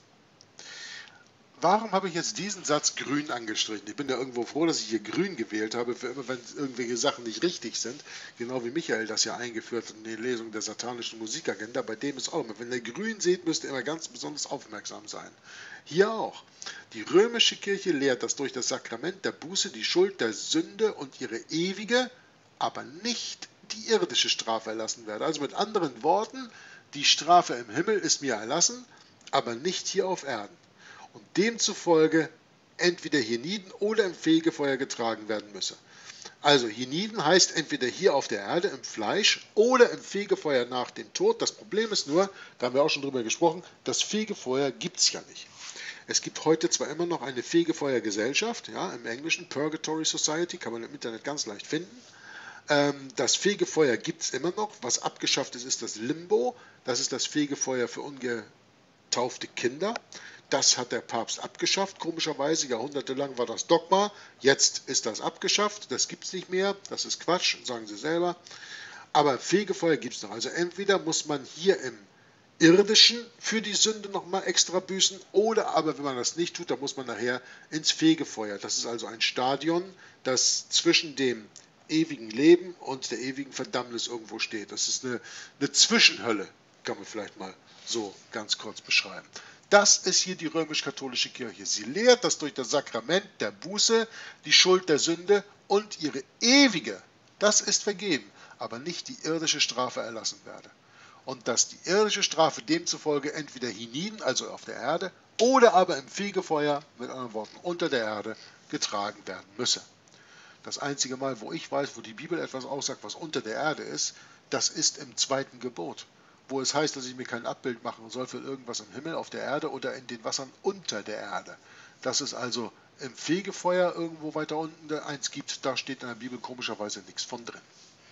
Warum habe ich jetzt diesen Satz grün angestrichen? Ich bin ja irgendwo froh, dass ich hier grün gewählt habe, für immer, wenn irgendwelche Sachen nicht richtig sind. Genau wie Michael das ja eingeführt hat in der Lesung der satanischen Musikagenda. Bei dem ist auch immer, wenn ihr grün seht, müsst ihr immer ganz besonders aufmerksam sein. Hier auch. Die römische Kirche lehrt, dass durch das Sakrament der Buße die Schuld der Sünde und ihre ewige, aber nicht die irdische Strafe erlassen werde. Also mit anderen Worten, die Strafe im Himmel ist mir erlassen, aber nicht hier auf Erden. Und demzufolge entweder hienieden oder im Fegefeuer getragen werden müsse. Also hienieden heißt entweder hier auf der Erde im Fleisch oder im Fegefeuer nach dem Tod. Das Problem ist nur, da haben wir auch schon drüber gesprochen, das Fegefeuer gibt es ja nicht. Es gibt heute zwar immer noch eine Fegefeuergesellschaft, ja, im Englischen Purgatory Society, kann man im Internet ganz leicht finden. Ähm, das Fegefeuer gibt es immer noch. Was abgeschafft ist, ist das Limbo. Das ist das Fegefeuer für ungetaufte Kinder. Das hat der Papst abgeschafft, komischerweise. Jahrhundertelang war das Dogma. Jetzt ist das abgeschafft. Das gibt es nicht mehr. Das ist Quatsch, sagen sie selber. Aber Fegefeuer gibt es noch. Also entweder muss man hier im Irdischen für die Sünde nochmal extra büßen, oder aber wenn man das nicht tut, dann muss man nachher ins Fegefeuer. Das ist also ein Stadion, das zwischen dem ewigen Leben und der ewigen Verdammnis irgendwo steht. Das ist eine, eine Zwischenhölle, kann man vielleicht mal so ganz kurz beschreiben. Das ist hier die römisch-katholische Kirche. Sie lehrt, dass durch das Sakrament der Buße die Schuld der Sünde und ihre ewige, das ist vergeben, aber nicht die irdische Strafe erlassen werde. Und dass die irdische Strafe demzufolge entweder hienieden, also auf der Erde, oder aber im Fegefeuer, mit anderen Worten unter der Erde, getragen werden müsse. Das einzige Mal, wo ich weiß, wo die Bibel etwas aussagt, was unter der Erde ist, das ist im zweiten Gebot, wo es heißt, dass ich mir kein Abbild machen soll für irgendwas im Himmel, auf der Erde oder in den Wassern unter der Erde. Dass es also im Fegefeuer irgendwo weiter unten eins gibt, da steht in der Bibel komischerweise nichts von drin.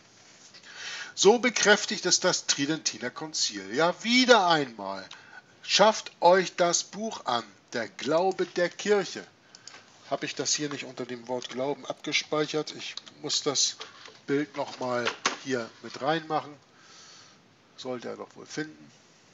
So bekräftigt es das Tridentiner Konzil. Ja, wieder einmal. Schafft euch das Buch an, der Glaube der Kirche. Habe ich das hier nicht unter dem Wort Glauben abgespeichert? Ich muss das Bild nochmal hier mit reinmachen. Sollte er doch wohl finden.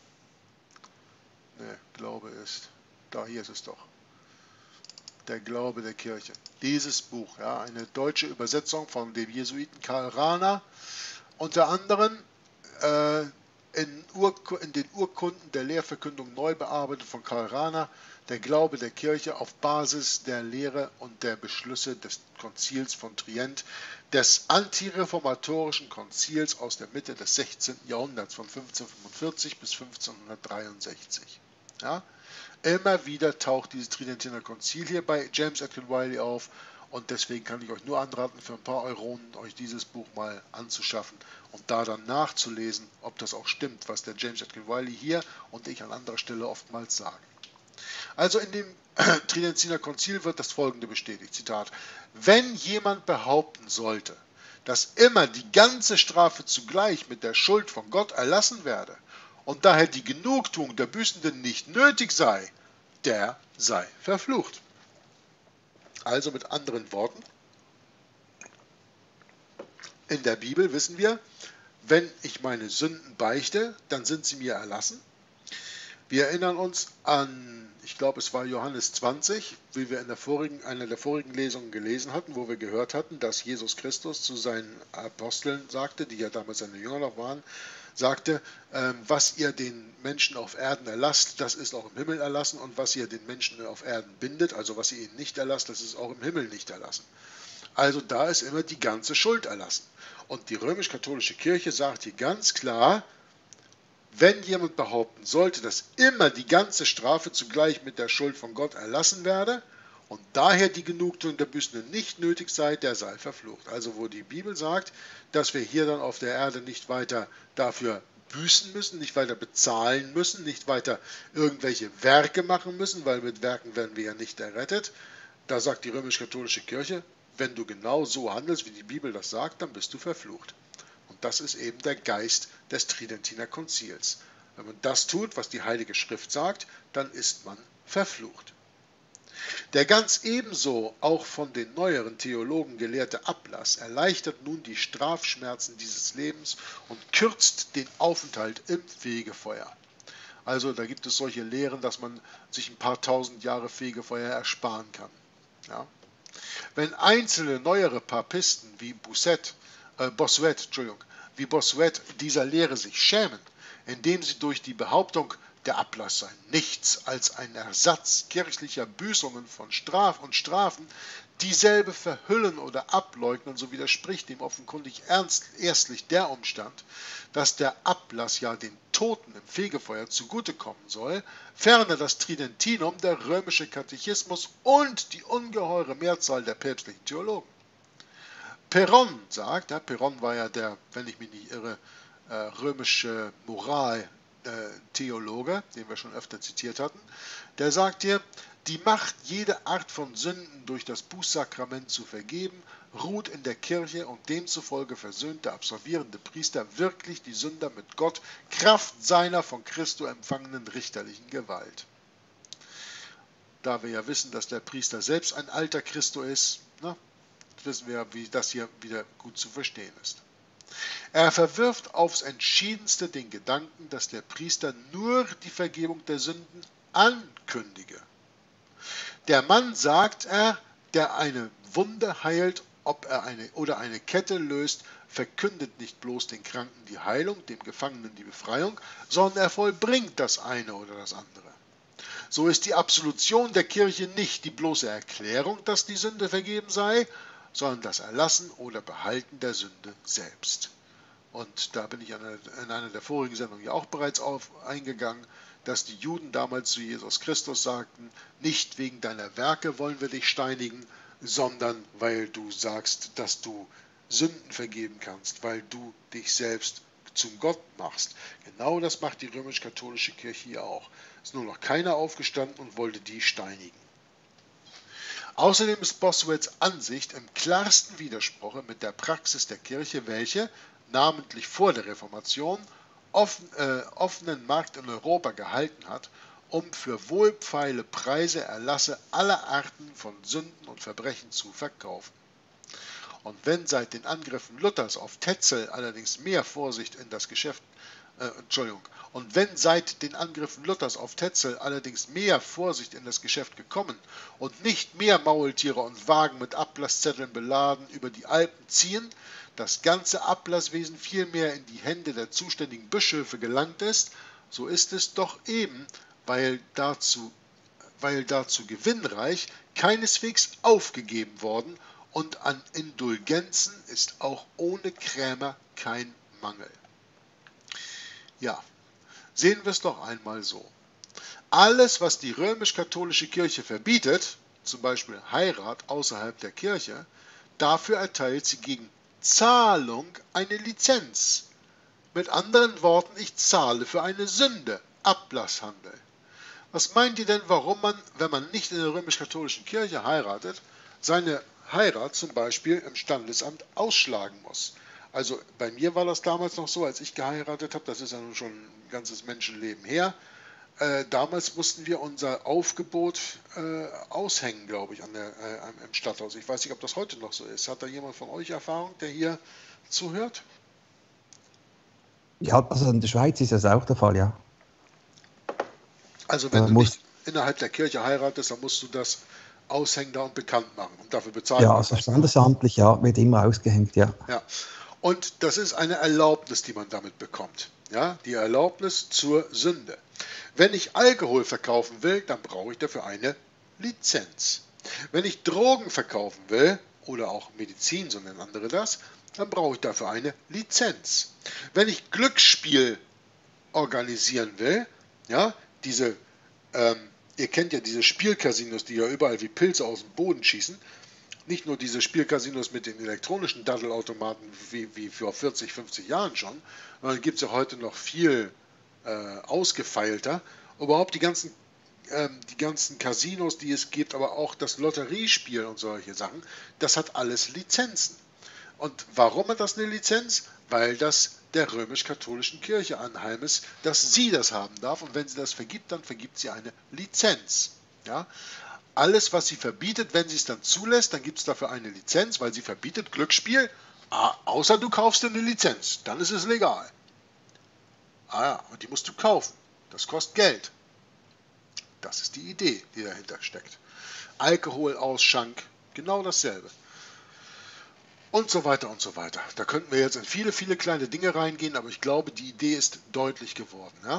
Ne, Glaube ist, da hier ist es doch. Der Glaube der Kirche. Dieses Buch, ja, eine deutsche Übersetzung von dem Jesuiten Karl Rahner, unter anderem äh, in, Ur, in den Urkunden der Lehrverkündung neu bearbeitet von Karl Rahner, der Glaube der Kirche auf Basis der Lehre und der Beschlüsse des Konzils von Trient, des antireformatorischen Konzils aus der Mitte des sechzehnten Jahrhunderts von fünfzehnhundertfünfundvierzig bis fünfzehnhundertdreiundsechzig. Ja? Immer wieder taucht dieses Tridentiner Konzil hier bei James Atkin Wiley auf und deswegen kann ich euch nur anraten, für ein paar Euronen euch dieses Buch mal anzuschaffen und da dann nachzulesen, ob das auch stimmt, was der James Atkin Wiley hier und ich an anderer Stelle oftmals sagen. Also in dem Tridentiner Konzil wird das Folgende bestätigt, Zitat: Wenn jemand behaupten sollte, dass immer die ganze Strafe zugleich mit der Schuld von Gott erlassen werde und daher die Genugtuung der Büßenden nicht nötig sei, der sei verflucht. Also mit anderen Worten, in der Bibel wissen wir, wenn ich meine Sünden beichte, dann sind sie mir erlassen. Wir erinnern uns an, ich glaube es war Johannes zwanzig, wie wir in der vorigen, einer der vorigen Lesungen gelesen hatten, wo wir gehört hatten, dass Jesus Christus zu seinen Aposteln sagte, die ja damals seine Jünger noch waren, sagte, ähm, was ihr den Menschen auf Erden erlasst, das ist auch im Himmel erlassen, und was ihr den Menschen auf Erden bindet, also was ihr ihnen nicht erlasst, das ist auch im Himmel nicht erlassen. Also da ist immer die ganze Schuld erlassen. Und die römisch-katholische Kirche sagt hier ganz klar, wenn jemand behaupten sollte, dass immer die ganze Strafe zugleich mit der Schuld von Gott erlassen werde und daher die Genugtuung der Büßenden nicht nötig sei, der sei verflucht. Also wo die Bibel sagt, dass wir hier dann auf der Erde nicht weiter dafür büßen müssen, nicht weiter bezahlen müssen, nicht weiter irgendwelche Werke machen müssen, weil mit Werken werden wir ja nicht errettet, da sagt die römisch-katholische Kirche, wenn du genau so handelst, wie die Bibel das sagt, dann bist du verflucht. Und das ist eben der Geist des Tridentiner Konzils. Wenn man das tut, was die Heilige Schrift sagt, dann ist man verflucht. Der ganz ebenso auch von den neueren Theologen gelehrte Ablass erleichtert nun die Strafschmerzen dieses Lebens und kürzt den Aufenthalt im Fegefeuer. Also da gibt es solche Lehren, dass man sich ein paar tausend Jahre Fegefeuer ersparen kann. Ja? Wenn einzelne neuere Papisten wie Bossuet, äh, Bossuet, Entschuldigung, wie Bossuet dieser Lehre sich schämen, indem sie durch die Behauptung, der Ablass sei nichts als ein Ersatz kirchlicher Büßungen von Straf und Strafen, dieselbe verhüllen oder ableugnen, so widerspricht dem offenkundig ernst, erstlich der Umstand, dass der Ablass ja den Toten im Fegefeuer zugutekommen soll, ferner das Tridentinum, der römische Katechismus und die ungeheure Mehrzahl der päpstlichen Theologen. Perron sagt, ja, Perron war ja der, wenn ich mich nicht irre, äh, römische Moraltheologe, den wir schon öfter zitiert hatten, der sagt hier, die Macht, jede Art von Sünden durch das Bußsakrament zu vergeben, ruht in der Kirche und demzufolge versöhnt der absolvierende Priester wirklich die Sünder mit Gott, Kraft seiner von Christo empfangenen richterlichen Gewalt. Da wir ja wissen, dass der Priester selbst ein alter Christo ist, ne, wissen wir, wie das hier wieder gut zu verstehen ist. Er verwirft aufs Entschiedenste den Gedanken, dass der Priester nur die Vergebung der Sünden ankündige. Der Mann, sagt er, der eine Wunde heilt, ob er eine oder eine Kette löst, verkündet nicht bloß den Kranken die Heilung, dem Gefangenen die Befreiung, sondern er vollbringt das eine oder das andere. So ist die Absolution der Kirche nicht die bloße Erklärung, dass die Sünde vergeben sei, sondern das Erlassen oder Behalten der Sünde selbst. Und da bin ich in einer der vorigen Sendungen ja auch bereits auf eingegangen, dass die Juden damals zu Jesus Christus sagten, nicht wegen deiner Werke wollen wir dich steinigen, sondern weil du sagst, dass du Sünden vergeben kannst, weil du dich selbst zum Gott machst. Genau das macht die römisch-katholische Kirche hier auch. Es ist nur noch keiner aufgestanden und wollte die steinigen. Außerdem ist Bossuets Ansicht im klarsten Widerspruch mit der Praxis der Kirche, welche, namentlich vor der Reformation, offen, äh, offenen Markt in Europa gehalten hat, um für wohlfeile Preise Erlasse aller Arten von Sünden und Verbrechen zu verkaufen. Und wenn seit den Angriffen Luthers auf Tetzel allerdings mehr Vorsicht in das Geschäft äh, Entschuldigung, und wenn seit den Angriffen Luthers auf Tetzel allerdings mehr Vorsicht in das Geschäft gekommen und nicht mehr Maultiere und Wagen mit Ablasszetteln beladen über die Alpen ziehen, das ganze Ablasswesen vielmehr in die Hände der zuständigen Bischöfe gelangt ist, so ist es doch eben, weil dazu, weil dazu gewinnreich, keineswegs aufgegeben worden und an Indulgenzen ist auch ohne Krämer kein Mangel. Ja, sehen wir es doch einmal so. Alles, was die römisch-katholische Kirche verbietet, zum Beispiel Heirat außerhalb der Kirche, dafür erteilt sie gegen Zahlung eine Lizenz. Mit anderen Worten, ich zahle für eine Sünde, Ablasshandel. Was meint ihr denn, warum man, wenn man nicht in der römisch-katholischen Kirche heiratet, seine Heirat zum Beispiel im Standesamt ausschlagen muss? Also bei mir war das damals noch so, als ich geheiratet habe, das ist ja nun schon ein ganzes Menschenleben her, äh, damals mussten wir unser Aufgebot äh, aushängen, glaube ich, an der, äh, im Stadthaus. Ich weiß nicht, ob das heute noch so ist. Hat da jemand von euch Erfahrung, der hier zuhört? Ja, also in der Schweiz ist das auch der Fall, ja. Also wenn Man du muss, nicht innerhalb der Kirche heiratest, dann musst du das aushängen da und bekannt machen und dafür bezahlen. ja, also standesamtlich, ja, wird immer ausgehängt, ja. Ja. Und das ist eine Erlaubnis, die man damit bekommt. Ja, die Erlaubnis zur Sünde. Wenn ich Alkohol verkaufen will, dann brauche ich dafür eine Lizenz. Wenn ich Drogen verkaufen will, oder auch Medizin, so nennen andere das, dann brauche ich dafür eine Lizenz. Wenn ich Glücksspiel organisieren will, ja, diese, ähm, ihr kennt ja diese Spielcasinos, die ja überall wie Pilze aus dem Boden schießen, nicht nur diese Spielcasinos mit den elektronischen Daddelautomaten wie, wie vor vierzig, fünfzig Jahren schon, sondern gibt es ja heute noch viel äh, ausgefeilter. Überhaupt die ganzen, ähm, die ganzen Casinos, die es gibt, aber auch das Lotteriespiel und solche Sachen, das hat alles Lizenzen. Und warum hat das eine Lizenz? Weil das der römisch-katholischen Kirche anheim ist, dass sie das haben darf. Und wenn sie das vergibt, dann vergibt sie eine Lizenz. Ja? Alles, was sie verbietet, wenn sie es dann zulässt, dann gibt es dafür eine Lizenz, weil sie verbietet Glücksspiel, außer du kaufst dir eine Lizenz, dann ist es legal. Ah ja, und die musst du kaufen. Das kostet Geld. Das ist die Idee, die dahinter steckt. Alkoholausschank, genau dasselbe. Und so weiter und so weiter. Da könnten wir jetzt in viele, viele kleine Dinge reingehen, aber ich glaube, die Idee ist deutlich geworden. Ja?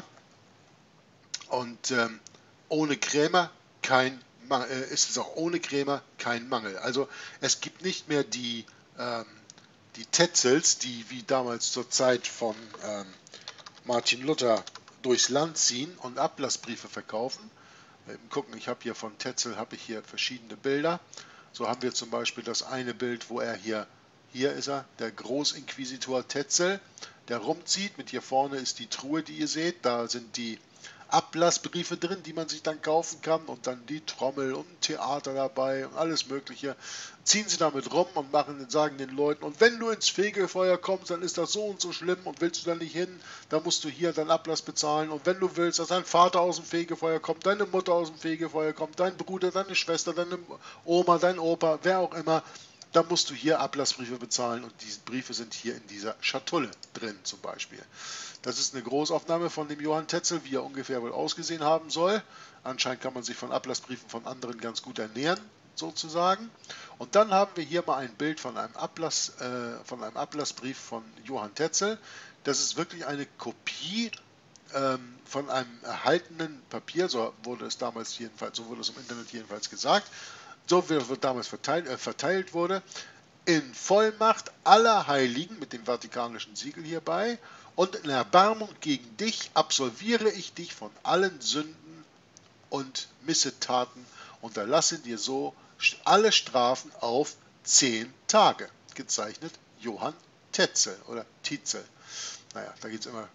Und ähm, ohne Krämer kein äh, ist es auch ohne Krämer kein Mangel. Also es gibt nicht mehr die, ähm, die Tetzels, die wie damals zur Zeit von ähm, Martin Luther durchs Land ziehen und Ablassbriefe verkaufen. Eben gucken, ich habe hier von Tetzel habe ich hier verschiedene Bilder. So haben wir zum Beispiel das eine Bild, wo er hier, hier ist er, der Großinquisitor Tetzel, der rumzieht. Mit hier vorne ist die Truhe, die ihr seht. Da sind die Ablassbriefe drin, die man sich dann kaufen kann, und dann die Trommel und ein Theater dabei und alles Mögliche. Ziehen sie damit rum und machen, sagen den Leuten, und wenn du ins Fegefeuer kommst, dann ist das so und so schlimm, und willst du da nicht hin, dann musst du hier deinen Ablass bezahlen, und wenn du willst, dass dein Vater aus dem Fegefeuer kommt, deine Mutter aus dem Fegefeuer kommt, dein Bruder, deine Schwester, deine Oma, dein Opa, wer auch immer, dann musst du hier Ablassbriefe bezahlen, und diese Briefe sind hier in dieser Schatulle drin zum Beispiel. Das ist eine Großaufnahme von dem Johann Tetzel, wie er ungefähr wohl ausgesehen haben soll. Anscheinend kann man sich von Ablassbriefen von anderen ganz gut ernähren, sozusagen. Und dann haben wir hier mal ein Bild von einem, Ablass, äh, von einem Ablassbrief von Johann Tetzel. Das ist wirklich eine Kopie ähm, von einem erhaltenen Papier, so wurde es damals jedenfalls, so wurde es im Internet jedenfalls gesagt, so wie es damals verteilt, äh, verteilt wurde, in Vollmacht aller Heiligen mit dem vatikanischen Siegel hierbei. Und in Erbarmung gegen dich absolviere ich dich von allen Sünden und Missetaten und erlasse dir so alle Strafen auf zehn Tage. Gezeichnet Johann Tetzel oder Tietzel. Naja, da gibt es immer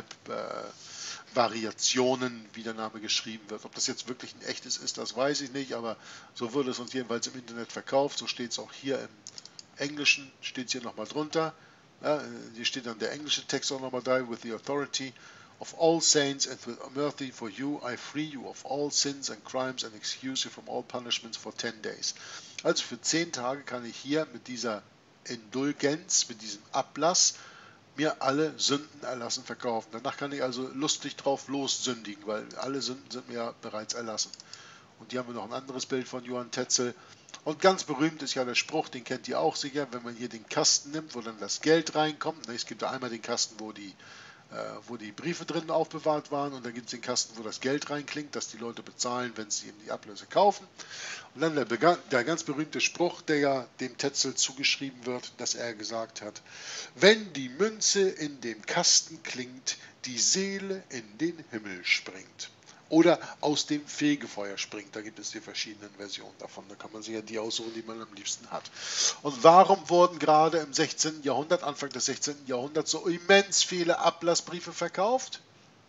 Schreibvariationen, äh, wie der Name geschrieben wird. Ob das jetzt wirklich ein echtes ist, das weiß ich nicht, aber so wurde es uns jedenfalls im Internet verkauft. So steht es auch hier im Englischen, steht es hier nochmal drunter. Ja, hier steht dann der englische Text auch nochmal da. With the authority of all saints and with mercy for you, I free you of all sins and crimes and excuse you from all punishments for ten days. Also für zehn Tage kann ich hier mit dieser Indulgenz, mit diesem Ablass, mir alle Sünden erlassen verkaufen. Danach kann ich also lustig drauf lossündigen, weil alle Sünden sind mir ja bereits erlassen. Und hier haben wir noch ein anderes Bild von Johann Tetzel. Und ganz berühmt ist ja der Spruch, den kennt ihr auch sicher, wenn man hier den Kasten nimmt, wo dann das Geld reinkommt. Es gibt ja einmal den Kasten, wo die, äh, wo die Briefe drin aufbewahrt waren, und dann gibt es den Kasten, wo das Geld reinklingt, dass die Leute bezahlen, wenn sie eben die Ablöse kaufen. Und dann der, der ganz berühmte Spruch, der ja dem Tetzel zugeschrieben wird, dass er gesagt hat: Wenn die Münze in dem Kasten klingt, die Seele in den Himmel springt. oder aus dem Fegefeuer springt. Da gibt es die verschiedenen Versionen davon. Da kann man sich ja die aussuchen, die man am liebsten hat. Und warum wurden gerade im sechzehnten Jahrhundert, Anfang des sechzehnten Jahrhunderts, so immens viele Ablassbriefe verkauft?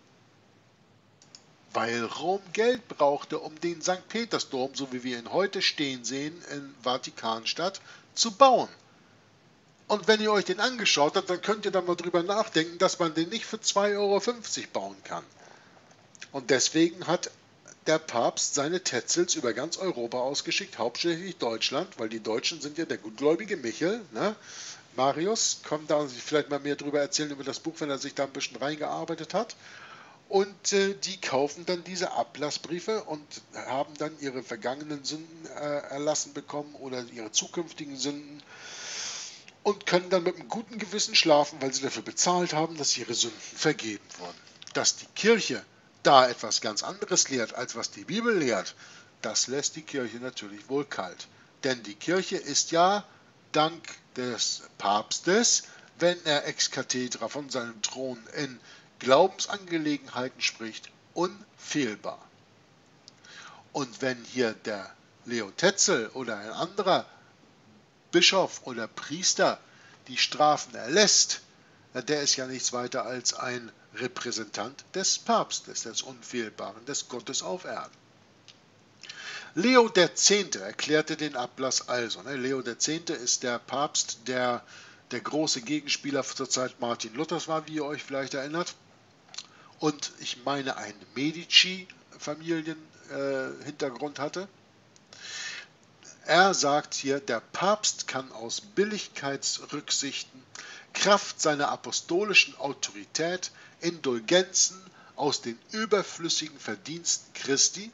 Weil Rom Geld brauchte, um den Sankt Petersdom, so wie wir ihn heute stehen sehen, in Vatikanstadt, zu bauen. Und wenn ihr euch den angeschaut habt, dann könnt ihr da mal drüber nachdenken, dass man den nicht für zwei Euro fünfzig bauen kann. Und deswegen hat der Papst seine Tetzels über ganz Europa ausgeschickt, hauptsächlich Deutschland, weil die Deutschen sind ja der gutgläubige Michel. Ne? Marius, kommt da vielleicht mal mehr drüber erzählen über das Buch, wenn er sich da ein bisschen reingearbeitet hat. Und äh, die kaufen dann diese Ablassbriefe und haben dann ihre vergangenen Sünden äh, erlassen bekommen oder ihre zukünftigen Sünden und können dann mit einem guten Gewissen schlafen, weil sie dafür bezahlt haben, dass ihre Sünden vergeben wurden. Dass die Kirche da etwas ganz anderes lehrt, als was die Bibel lehrt, das lässt die Kirche natürlich wohl kalt. Denn die Kirche ist ja dank des Papstes, wenn er ex cathedra von seinem Thron in Glaubensangelegenheiten spricht, unfehlbar. Und wenn hier der Leo Tetzel oder ein anderer Bischof oder Priester die Strafen erlässt, der ist ja nichts weiter als ein Repräsentant des Papstes, des Unfehlbaren, des Gottes auf Erden. Leo der Zehnte erklärte den Ablass also. Leo der Zehnte ist der Papst, der der große Gegenspieler zur Zeit Martin Luthers war, wie ihr euch vielleicht erinnert. Und ich meine, einen Medici-Familien-Hintergrund äh, hatte. Er sagt hier, der Papst kann aus Billigkeitsrücksichten, Kraft seiner apostolischen Autorität, Indulgenzen aus den überflüssigen Verdiensten Christi,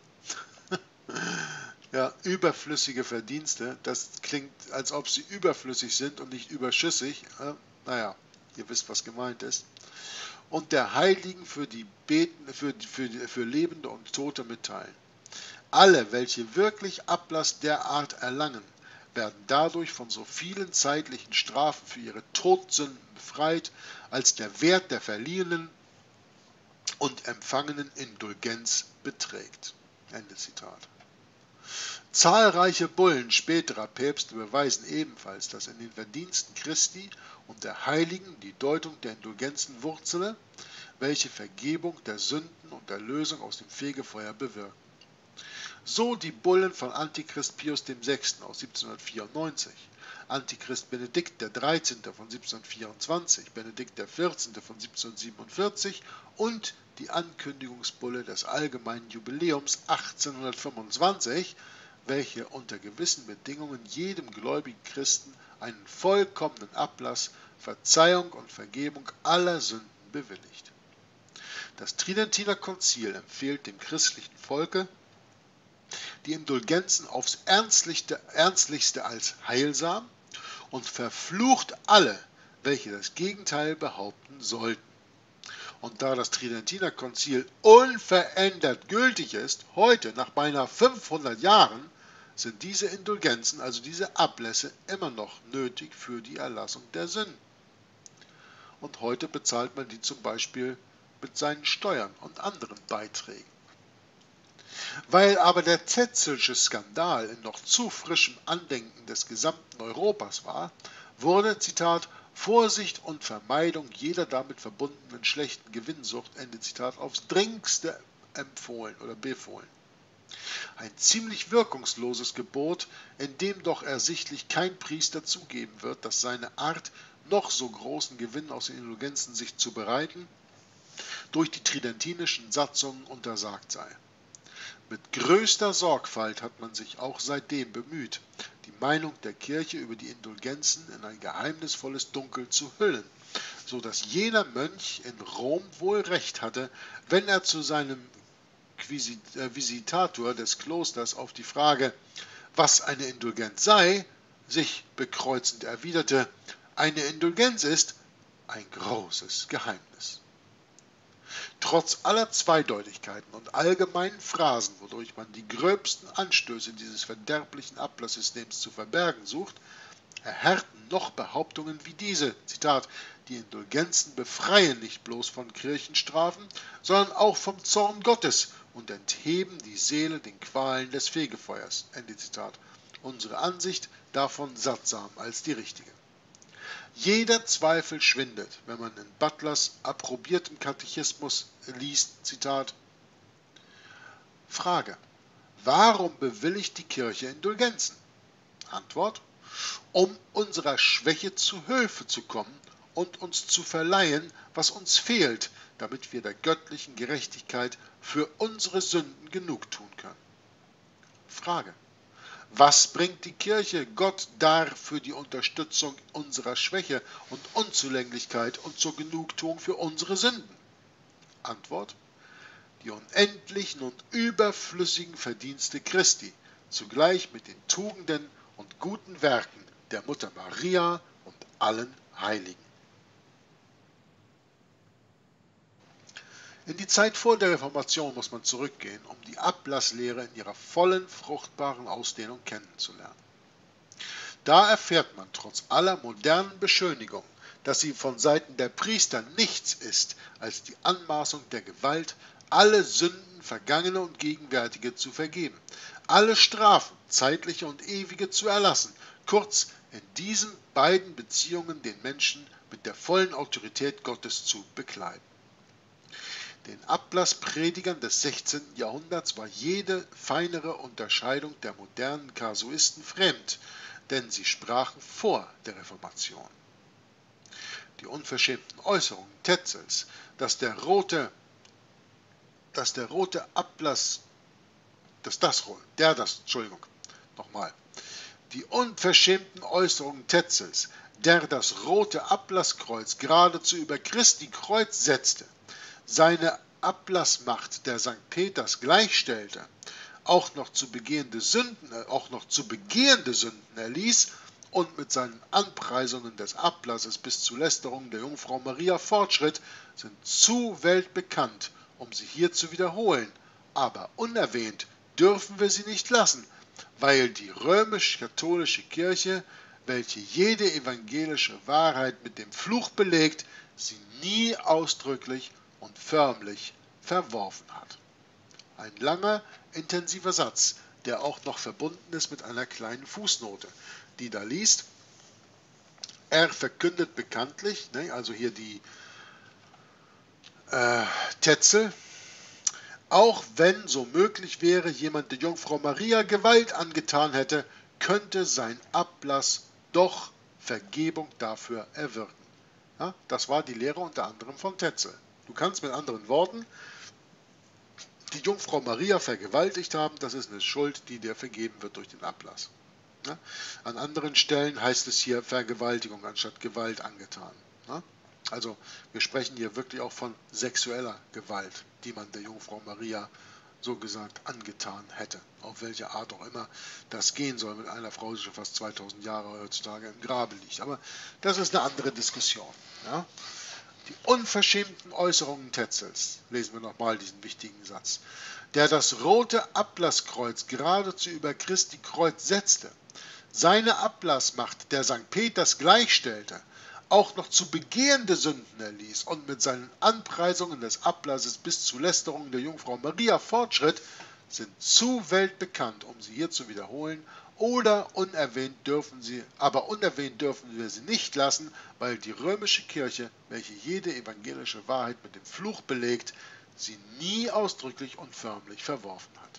ja, überflüssige Verdienste, das klingt, als ob sie überflüssig sind und nicht überschüssig, äh, naja, ihr wisst, was gemeint ist, und der Heiligen für die Beten, für, für, für Lebende und Tote mitteilen. Alle, welche wirklich Ablass der Art erlangen, werden dadurch von so vielen zeitlichen Strafen für ihre Todsünden befreit, als der Wert der verliehenen und empfangenen Indulgenz beträgt. Ende Zitat. Zahlreiche Bullen späterer Päpste beweisen ebenfalls, dass in den Verdiensten Christi und der Heiligen die Deutung der Indulgenzen wurzele, welche Vergebung der Sünden und Erlösung aus dem Fegefeuer bewirken. So die Bullen von Antichrist Pius der Sechste aus siebzehnhundertvierundneunzig, Antichrist Benedikt der Dreizehnte von siebzehnhundertvierundzwanzig, Benedikt der Vierzehnte von siebzehnhundertsiebenundvierzig und die Ankündigungsbulle des allgemeinen Jubiläums achtzehnhundertfünfundzwanzig, welche unter gewissen Bedingungen jedem gläubigen Christen einen vollkommenen Ablass, Verzeihung und Vergebung aller Sünden bewilligt. Das Tridentiner Konzil empfiehlt dem christlichen Volke, die Indulgenzen aufs Ernstlichste, Ernstlichste als heilsam und verflucht alle, welche das Gegenteil behaupten sollten. Und da das Tridentiner Konzil unverändert gültig ist, heute nach beinahe fünfhundert Jahren, sind diese Indulgenzen, also diese Ablässe, immer noch nötig für die Erlassung der Sünden. Und heute bezahlt man die zum Beispiel mit seinen Steuern und anderen Beiträgen. Weil aber der Tetzelsche Skandal in noch zu frischem Andenken des gesamten Europas war, wurde, Zitat, Vorsicht und Vermeidung jeder damit verbundenen schlechten Gewinnsucht, Ende Zitat, aufs Dringendste empfohlen oder befohlen. Ein ziemlich wirkungsloses Gebot, in dem doch ersichtlich kein Priester zugeben wird, dass seine Art, noch so großen Gewinn aus den Indulgenzen sich zu bereiten, durch die tridentinischen Satzungen untersagt sei. Mit größter Sorgfalt hat man sich auch seitdem bemüht, die Meinung der Kirche über die Indulgenzen in ein geheimnisvolles Dunkel zu hüllen, so dass jener Mönch in Rom wohl recht hatte, wenn er zu seinem Visitator des Klosters auf die Frage, was eine Indulgenz sei, sich bekreuzend erwiderte, eine Indulgenz ist ein großes Geheimnis. Trotz aller Zweideutigkeiten und allgemeinen Phrasen, wodurch man die gröbsten Anstöße dieses verderblichen Ablasssystems zu verbergen sucht, erhärten noch Behauptungen wie diese, Zitat, die Indulgenzen befreien nicht bloß von Kirchenstrafen, sondern auch vom Zorn Gottes und entheben die Seele den Qualen des Fegefeuers. Ende Zitat. Unsere Ansicht davon sattsam als die richtige. Jeder Zweifel schwindet, wenn man in Butlers approbiertem Katechismus liest, Zitat, Frage: Warum bewilligt die Kirche Indulgenzen? Antwort: Um unserer Schwäche zu Hilfe zu kommen und uns zu verleihen, was uns fehlt, damit wir der göttlichen Gerechtigkeit für unsere Sünden genug tun können. Frage: Was bringt die Kirche Gott dar für die Unterstützung unserer Schwäche und Unzulänglichkeit und zur Genugtuung für unsere Sünden? Antwort: Die unendlichen und überflüssigen Verdienste Christi, zugleich mit den Tugenden und guten Werken der Mutter Maria und allen Heiligen. In die Zeit vor der Reformation muss man zurückgehen, um die Ablasslehre in ihrer vollen, fruchtbaren Ausdehnung kennenzulernen. Da erfährt man trotz aller modernen Beschönigung, dass sie von Seiten der Priester nichts ist als die Anmaßung der Gewalt, alle Sünden, vergangene und gegenwärtige, zu vergeben, alle Strafen, zeitliche und ewige, zu erlassen, kurz in diesen beiden Beziehungen den Menschen mit der vollen Autorität Gottes zu bekleiden. Den Ablasspredigern des sechzehnten Jahrhunderts war jede feinere Unterscheidung der modernen Kasuisten fremd, denn sie sprachen vor der Reformation. Die unverschämten Äußerungen Tetzels, dass der rote, dass der rote Ablass, dass das, der das, Entschuldigung, nochmal, die unverschämten Äußerungen Tetzels, der das rote Ablasskreuz geradezu über Christi Kreuz setzte, seine Ablassmacht der Sankt Peters gleichstellte, auch noch zu begehende Sünden, auch noch zu begehende Sünden erließ und mit seinen Anpreisungen des Ablasses bis zu Lästerungen der Jungfrau Maria fortschritt, sind zu weltbekannt, um sie hier zu wiederholen, aber unerwähnt dürfen wir sie nicht lassen, weil die römisch-katholische Kirche, welche jede evangelische Wahrheit mit dem Fluch belegt, sie nie ausdrücklich und förmlich verworfen hat. Ein langer, intensiver Satz, der auch noch verbunden ist mit einer kleinen Fußnote, die da liest: Er verkündet bekanntlich, ne, also hier die äh, Tetzel, auch wenn so möglich wäre, jemand der Jungfrau Maria Gewalt angetan hätte, könnte sein Ablass doch Vergebung dafür erwirken. Ja, das war die Lehre unter anderem von Tetzel. Du kannst mit anderen Worten die Jungfrau Maria vergewaltigt haben, das ist eine Schuld, die dir vergeben wird durch den Ablass. Ja? An anderen Stellen heißt es hier Vergewaltigung anstatt Gewalt angetan. Ja? Also wir sprechen hier wirklich auch von sexueller Gewalt, die man der Jungfrau Maria so gesagt angetan hätte. Auf welche Art auch immer das gehen soll mit einer Frau, die schon fast zweitausend Jahre heutzutage im Grabe liegt. Aber das ist eine andere Diskussion. Ja? Die unverschämten Äußerungen Tetzels, lesen wir nochmal diesen wichtigen Satz, der das rote Ablasskreuz geradezu über Christi Kreuz setzte, seine Ablassmacht der Sankt Peters gleichstellte, auch noch zu begehende Sünden erließ und mit seinen Anpreisungen des Ablasses bis zu Lästerungen der Jungfrau Maria fortschritt, sind zu weltbekannt, um sie hier zu wiederholen, oder unerwähnt dürfen sie, aber unerwähnt dürfen wir sie nicht lassen, weil die römische Kirche, welche jede evangelische Wahrheit mit dem Fluch belegt, sie nie ausdrücklich und förmlich verworfen hat.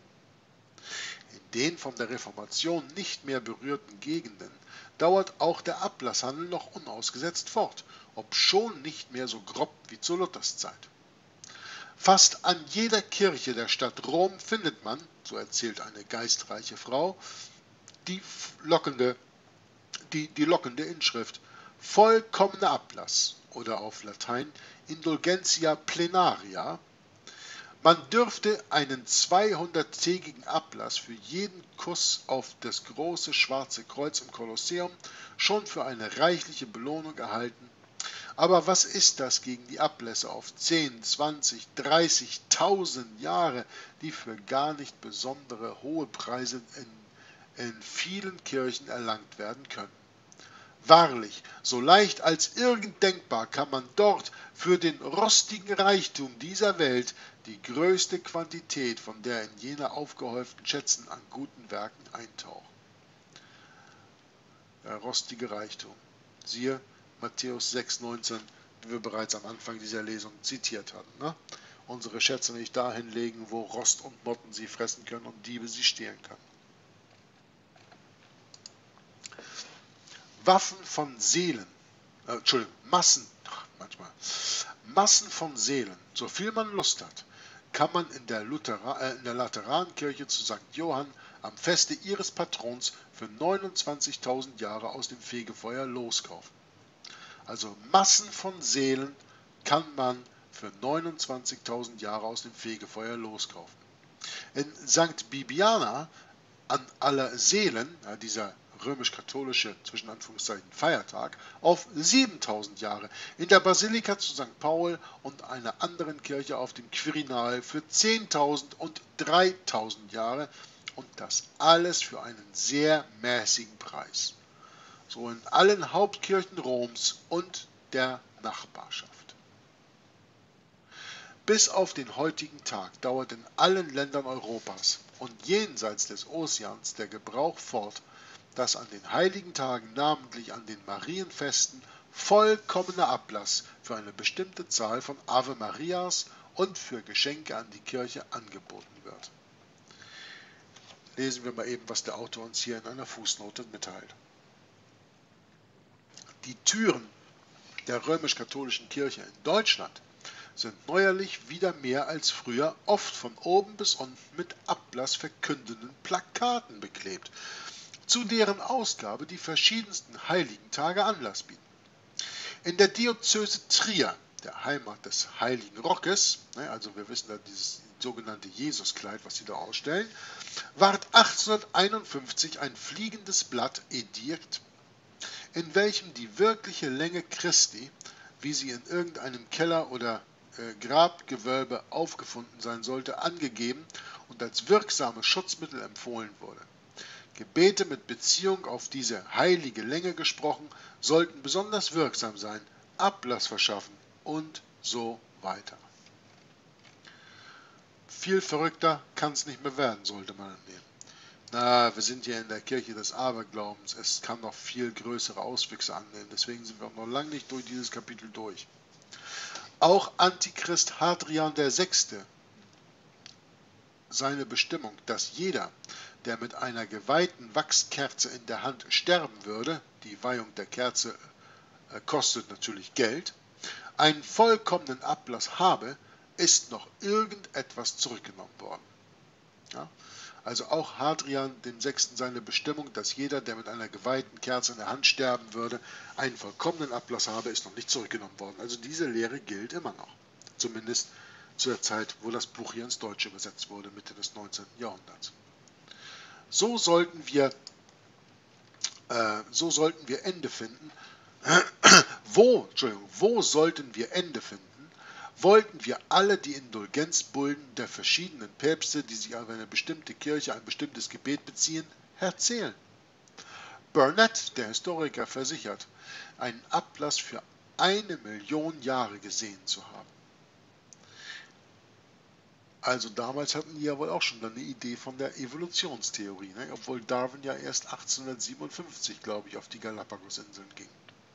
In den von der Reformation nicht mehr berührten Gegenden dauert auch der Ablasshandel noch unausgesetzt fort, obschon nicht mehr so grob wie zur Lutherszeit. Fast an jeder Kirche der Stadt Rom findet man, so erzählt eine geistreiche Frau, die lockende, die, die lockende Inschrift vollkommener Ablass oder auf Latein Indulgentia plenaria. Man dürfte einen zweihunderttägigen Ablass für jeden Kuss auf das große schwarze Kreuz im Kolosseum schon für eine reichliche Belohnung erhalten. Aber was ist das gegen die Ablässe auf zehn, zwanzig, dreißigtausend Jahre, die für gar nicht besondere hohe Preise in, in vielen Kirchen erlangt werden können? Wahrlich, so leicht als irgend denkbar kann man dort für den rostigen Reichtum dieser Welt die größte Quantität von der in jener aufgehäuften Schätzen an guten Werken eintauchen. Der rostige Reichtum. Siehe Matthäus sechs neunzehn, wie wir bereits am Anfang dieser Lesung zitiert hatten. Ne? Unsere Schätze nicht dahin legen, wo Rost und Motten sie fressen können und Diebe sie stehlen können. Waffen von Seelen, äh, Entschuldigung, Massen, manchmal, Massen von Seelen, so viel man Lust hat, kann man in der, Luthera, äh, in der Lateranenkirche zu Sankt Johann am Feste ihres Patrons für neunundzwanzigtausend Jahre aus dem Fegefeuer loskaufen. Also Massen von Seelen kann man für neunundzwanzigtausend Jahre aus dem Fegefeuer loskaufen. In Sankt Bibiana an aller Seelen, ja, dieser römisch-katholische, zwischen Anführungszeichen, Feiertag, auf siebentausend Jahre, in der Basilika zu Sankt Paul und einer anderen Kirche auf dem Quirinal für zehntausend und dreitausend Jahre, und das alles für einen sehr mäßigen Preis. So in allen Hauptkirchen Roms und der Nachbarschaft. Bis auf den heutigen Tag dauert in allen Ländern Europas und jenseits des Ozeans der Gebrauch fort, dass an den heiligen Tagen, namentlich an den Marienfesten, vollkommener Ablass für eine bestimmte Zahl von Ave Marias und für Geschenke an die Kirche angeboten wird. Lesen wir mal eben, was der Autor uns hier in einer Fußnote mitteilt. Die Türen der römisch-katholischen Kirche in Deutschland sind neuerlich wieder mehr als früher oft von oben bis unten mit Ablass verkündenden Plakaten beklebt, zu deren Ausgabe die verschiedensten heiligen Tage Anlass bieten. In der Diözese Trier, der Heimat des Heiligen Rockes, also wir wissen da dieses sogenannte Jesuskleid, was sie da ausstellen, ward achtzehnhunderteinundfünfzig ein fliegendes Blatt ediert, in welchem die wirkliche Länge Christi, wie sie in irgendeinem Keller oder äh, Grabgewölbe aufgefunden sein sollte, angegeben und als wirksames Schutzmittel empfohlen wurde. Gebete mit Beziehung auf diese heilige Länge gesprochen, sollten besonders wirksam sein, Ablass verschaffen und so weiter. Viel verrückter kann es nicht mehr werden, sollte man annehmen. Na, wir sind hier in der Kirche des Aberglaubens, es kann noch viel größere Auswüchse annehmen, deswegen sind wir noch lange nicht durch dieses Kapitel durch. Auch Antichrist Hadrian der Sechste, seine Bestimmung, dass jeder, der mit einer geweihten Wachskerze in der Hand sterben würde, die Weihung der Kerze äh, kostet natürlich Geld, einen vollkommenen Ablass habe, ist noch irgendetwas zurückgenommen worden. Ja? Also auch Hadrian dem Sechsten seine Bestimmung, dass jeder, der mit einer geweihten Kerze in der Hand sterben würde, einen vollkommenen Ablass habe, ist noch nicht zurückgenommen worden. Also diese Lehre gilt immer noch. Zumindest zu der Zeit, wo das Buch hier ins Deutsche übersetzt wurde, Mitte des neunzehnten Jahrhunderts. So sollten wir, äh, so sollten wir Ende finden. wo, Entschuldigung, wo sollten wir Ende finden? Wollten wir alle die Indulgenzbulden der verschiedenen Päpste, die sich auf eine bestimmte Kirche, ein bestimmtes Gebet beziehen, erzählen. Burnett, der Historiker, versichert, einen Ablass für eine Million Jahre gesehen zu haben. Also damals hatten die ja wohl auch schon eine Idee von der Evolutionstheorie, ne? Obwohl Darwin ja erst achtzehnhundertsiebenundfünfzig, glaube ich, auf die Galapagosinseln ging.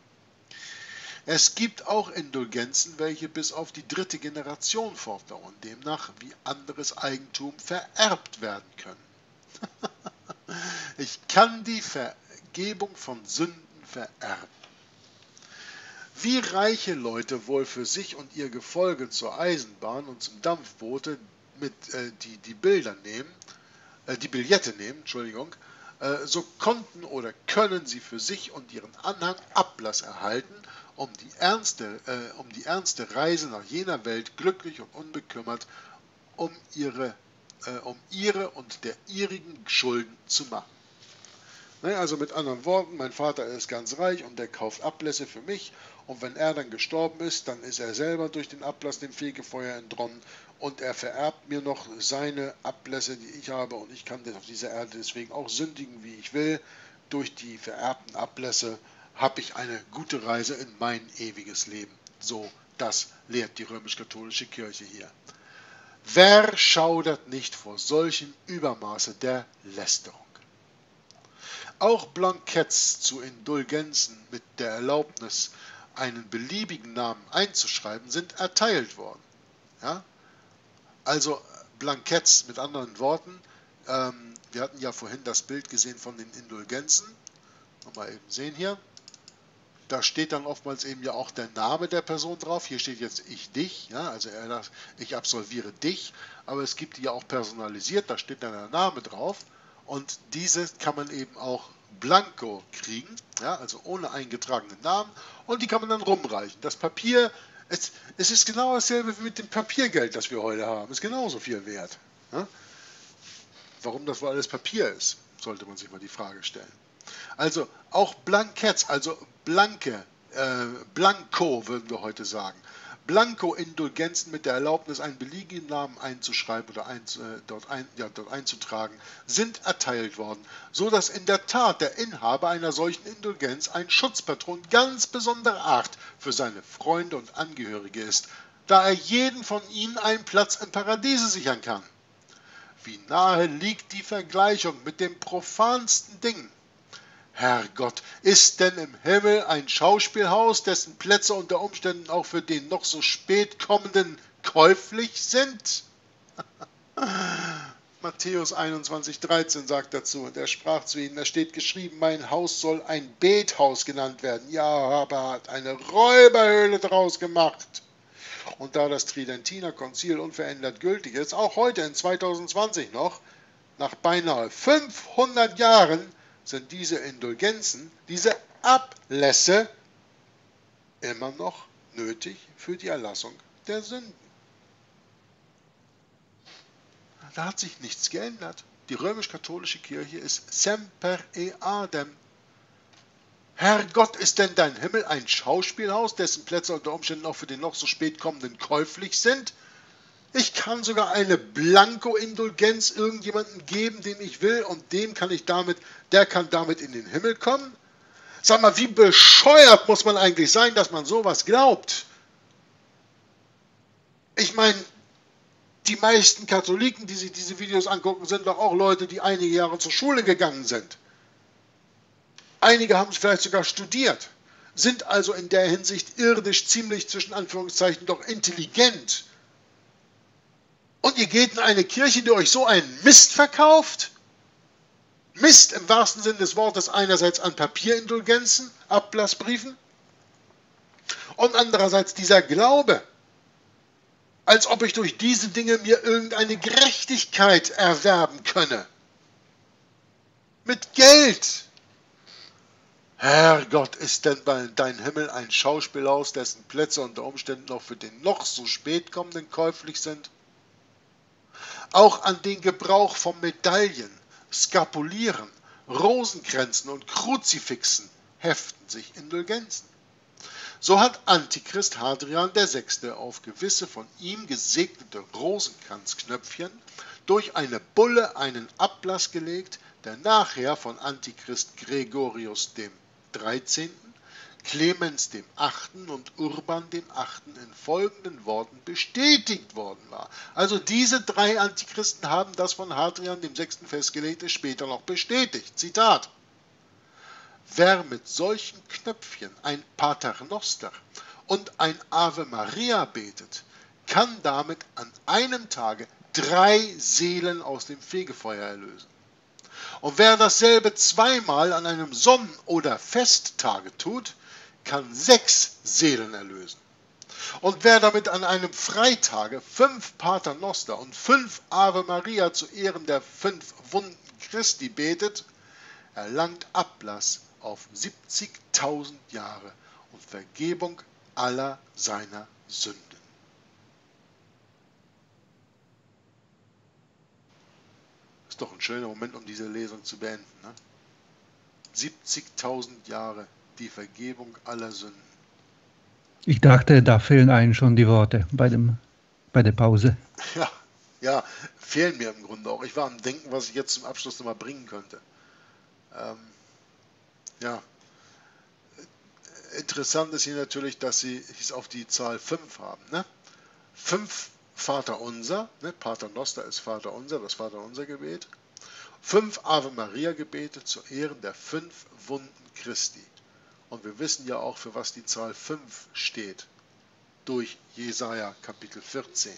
Es gibt auch Indulgenzen, welche bis auf die dritte Generation fortdauern, demnach wie anderes Eigentum vererbt werden können. Ich kann die Vergebung von Sünden vererben. Wie reiche Leute wohl für sich und ihr Gefolge zur Eisenbahn und zum Dampfboote mit äh, die, die Bilder nehmen, äh, die Billette nehmen, Entschuldigung, äh, so konnten oder können sie für sich und ihren Anhang Ablass erhalten, um die ernste, äh, um die ernste Reise nach jener Welt glücklich und unbekümmert um ihre, äh, um ihre und der ihrigen Schulden zu machen. Ne, also mit anderen Worten, mein Vater ist ganz reich und der kauft Ablässe für mich, und wenn er dann gestorben ist, dann ist er selber durch den Ablass dem Fegefeuer entronnen und er vererbt mir noch seine Ablässe, die ich habe, und ich kann auf dieser Erde deswegen auch sündigen, wie ich will, durch die vererbten Ablässe habe ich eine gute Reise in mein ewiges Leben. So, das lehrt die römisch-katholische Kirche hier. Wer schaudert nicht vor solchem Übermaße der Lästerung? Auch Blanketts zu Indulgenzen mit der Erlaubnis, einen beliebigen Namen einzuschreiben, sind erteilt worden. Ja? Also Blanketts mit anderen Worten, ähm, wir hatten ja vorhin das Bild gesehen von den Indulgenzen, mal eben sehen hier, da steht dann oftmals eben ja auch der Name der Person drauf, hier steht jetzt ich dich, ja? Also er, ich absolviere dich, aber es gibt die ja auch personalisiert, da steht dann der Name drauf. Und diese kann man eben auch blanko kriegen, ja, also ohne eingetragenen Namen, und die kann man dann rumreichen. Das Papier, es, es ist genau dasselbe wie mit dem Papiergeld, das wir heute haben, ist genauso viel wert. Ja? Warum das wohl alles Papier ist, sollte man sich mal die Frage stellen. Also auch Blanketts, also blanke, äh, blanko würden wir heute sagen, Blanko-Indulgenzen mit der Erlaubnis, einen beliebigen Namen einzuschreiben oder ein, äh, dort, ein, ja, dort einzutragen, sind erteilt worden, so dass in der Tat der Inhaber einer solchen Indulgenz ein Schutzpatron ganz besonderer Art für seine Freunde und Angehörige ist, da er jeden von ihnen einen Platz im Paradiese sichern kann. Wie nahe liegt die Vergleichung mit dem profansten Ding? Herrgott, ist denn im Himmel ein Schauspielhaus, dessen Plätze unter Umständen auch für den noch so spät kommenden käuflich sind? Matthäus einundzwanzig, dreizehn sagt dazu, und er sprach zu ihnen, da steht geschrieben, mein Haus soll ein Bethaus genannt werden. Ja, aber hat eine Räuberhöhle daraus gemacht. Und da das Tridentiner Konzil unverändert gültig ist, auch heute in zweitausendzwanzig noch, nach beinahe fünfhundert Jahren, sind diese Indulgenzen, diese Ablässe immer noch nötig für die Erlassung der Sünden. Da hat sich nichts geändert. Die römisch-katholische Kirche ist semper eadem. Herrgott, ist denn dein Himmel ein Schauspielhaus, dessen Plätze unter Umständen auch für den noch so spät kommenden käuflich sind? Ich kann sogar eine Blanko-Indulgenz irgendjemandem geben, dem ich will, und dem kann ich damit, der kann damit in den Himmel kommen? Sag mal, wie bescheuert muss man eigentlich sein, dass man sowas glaubt? Ich meine, die meisten Katholiken, die sich diese Videos angucken, sind doch auch Leute, die einige Jahre zur Schule gegangen sind. Einige haben es vielleicht sogar studiert, sind also in der Hinsicht irdisch ziemlich, zwischen Anführungszeichen, doch intelligent. Und ihr geht in eine Kirche, die euch so einen Mist verkauft? Mist im wahrsten Sinne des Wortes, einerseits an Papierindulgenzen, Ablassbriefen, und andererseits dieser Glaube, als ob ich durch diese Dinge mir irgendeine Gerechtigkeit erwerben könne. Mit Geld. Herrgott, ist denn dein Himmel ein Schauspielhaus, dessen Plätze unter Umständen noch für den noch so spät kommenden käuflich sind? Auch an den Gebrauch von Medaillen, Skapulieren, Rosenkränzen und Kruzifixen heften sich Indulgenzen. So hat Antichrist Hadrian der Sechste auf gewisse von ihm gesegnete Rosenkranzknöpfchen durch eine Bulle einen Ablass gelegt, der nachher von Antichrist Gregorius dem Dreizehnten, Clemens dem Achten und Urban dem Achten in folgenden Worten bestätigt worden war. Also diese drei Antichristen haben das von Hadrian dem Sechsten festgelegte später noch bestätigt. Zitat: Wer mit solchen Knöpfchen ein Paternoster und ein Ave Maria betet, kann damit an einem Tage drei Seelen aus dem Fegefeuer erlösen. Und wer dasselbe zweimal an einem Sonn- oder Festtage tut, kann sechs Seelen erlösen. Und wer damit an einem Freitage fünf Paternoster und fünf Ave Maria zu Ehren der fünf Wunden Christi betet, erlangt Ablass auf siebzigtausend Jahre und Vergebung aller seiner Sünden. Ist doch ein schöner Moment, um diese Lesung zu beenden. Ne? siebzigtausend Jahre, die Vergebung aller Sünden. Ich dachte, da fehlen einem schon die Worte bei, dem, bei der Pause. Ja, ja, fehlen mir im Grunde auch. Ich war am Denken, was ich jetzt zum Abschluss nochmal bringen könnte. Ähm, ja, interessant ist hier natürlich, dass sie es auf die Zahl fünf haben. Ne? Fünf Vaterunser, ne? Pater Noster ist Vaterunser, das Vaterunser-Gebet. Fünf Ave Maria-Gebete zu Ehren der fünf Wunden Christi. Und wir wissen ja auch, für was die Zahl fünf steht, durch Jesaja Kapitel vierzehn.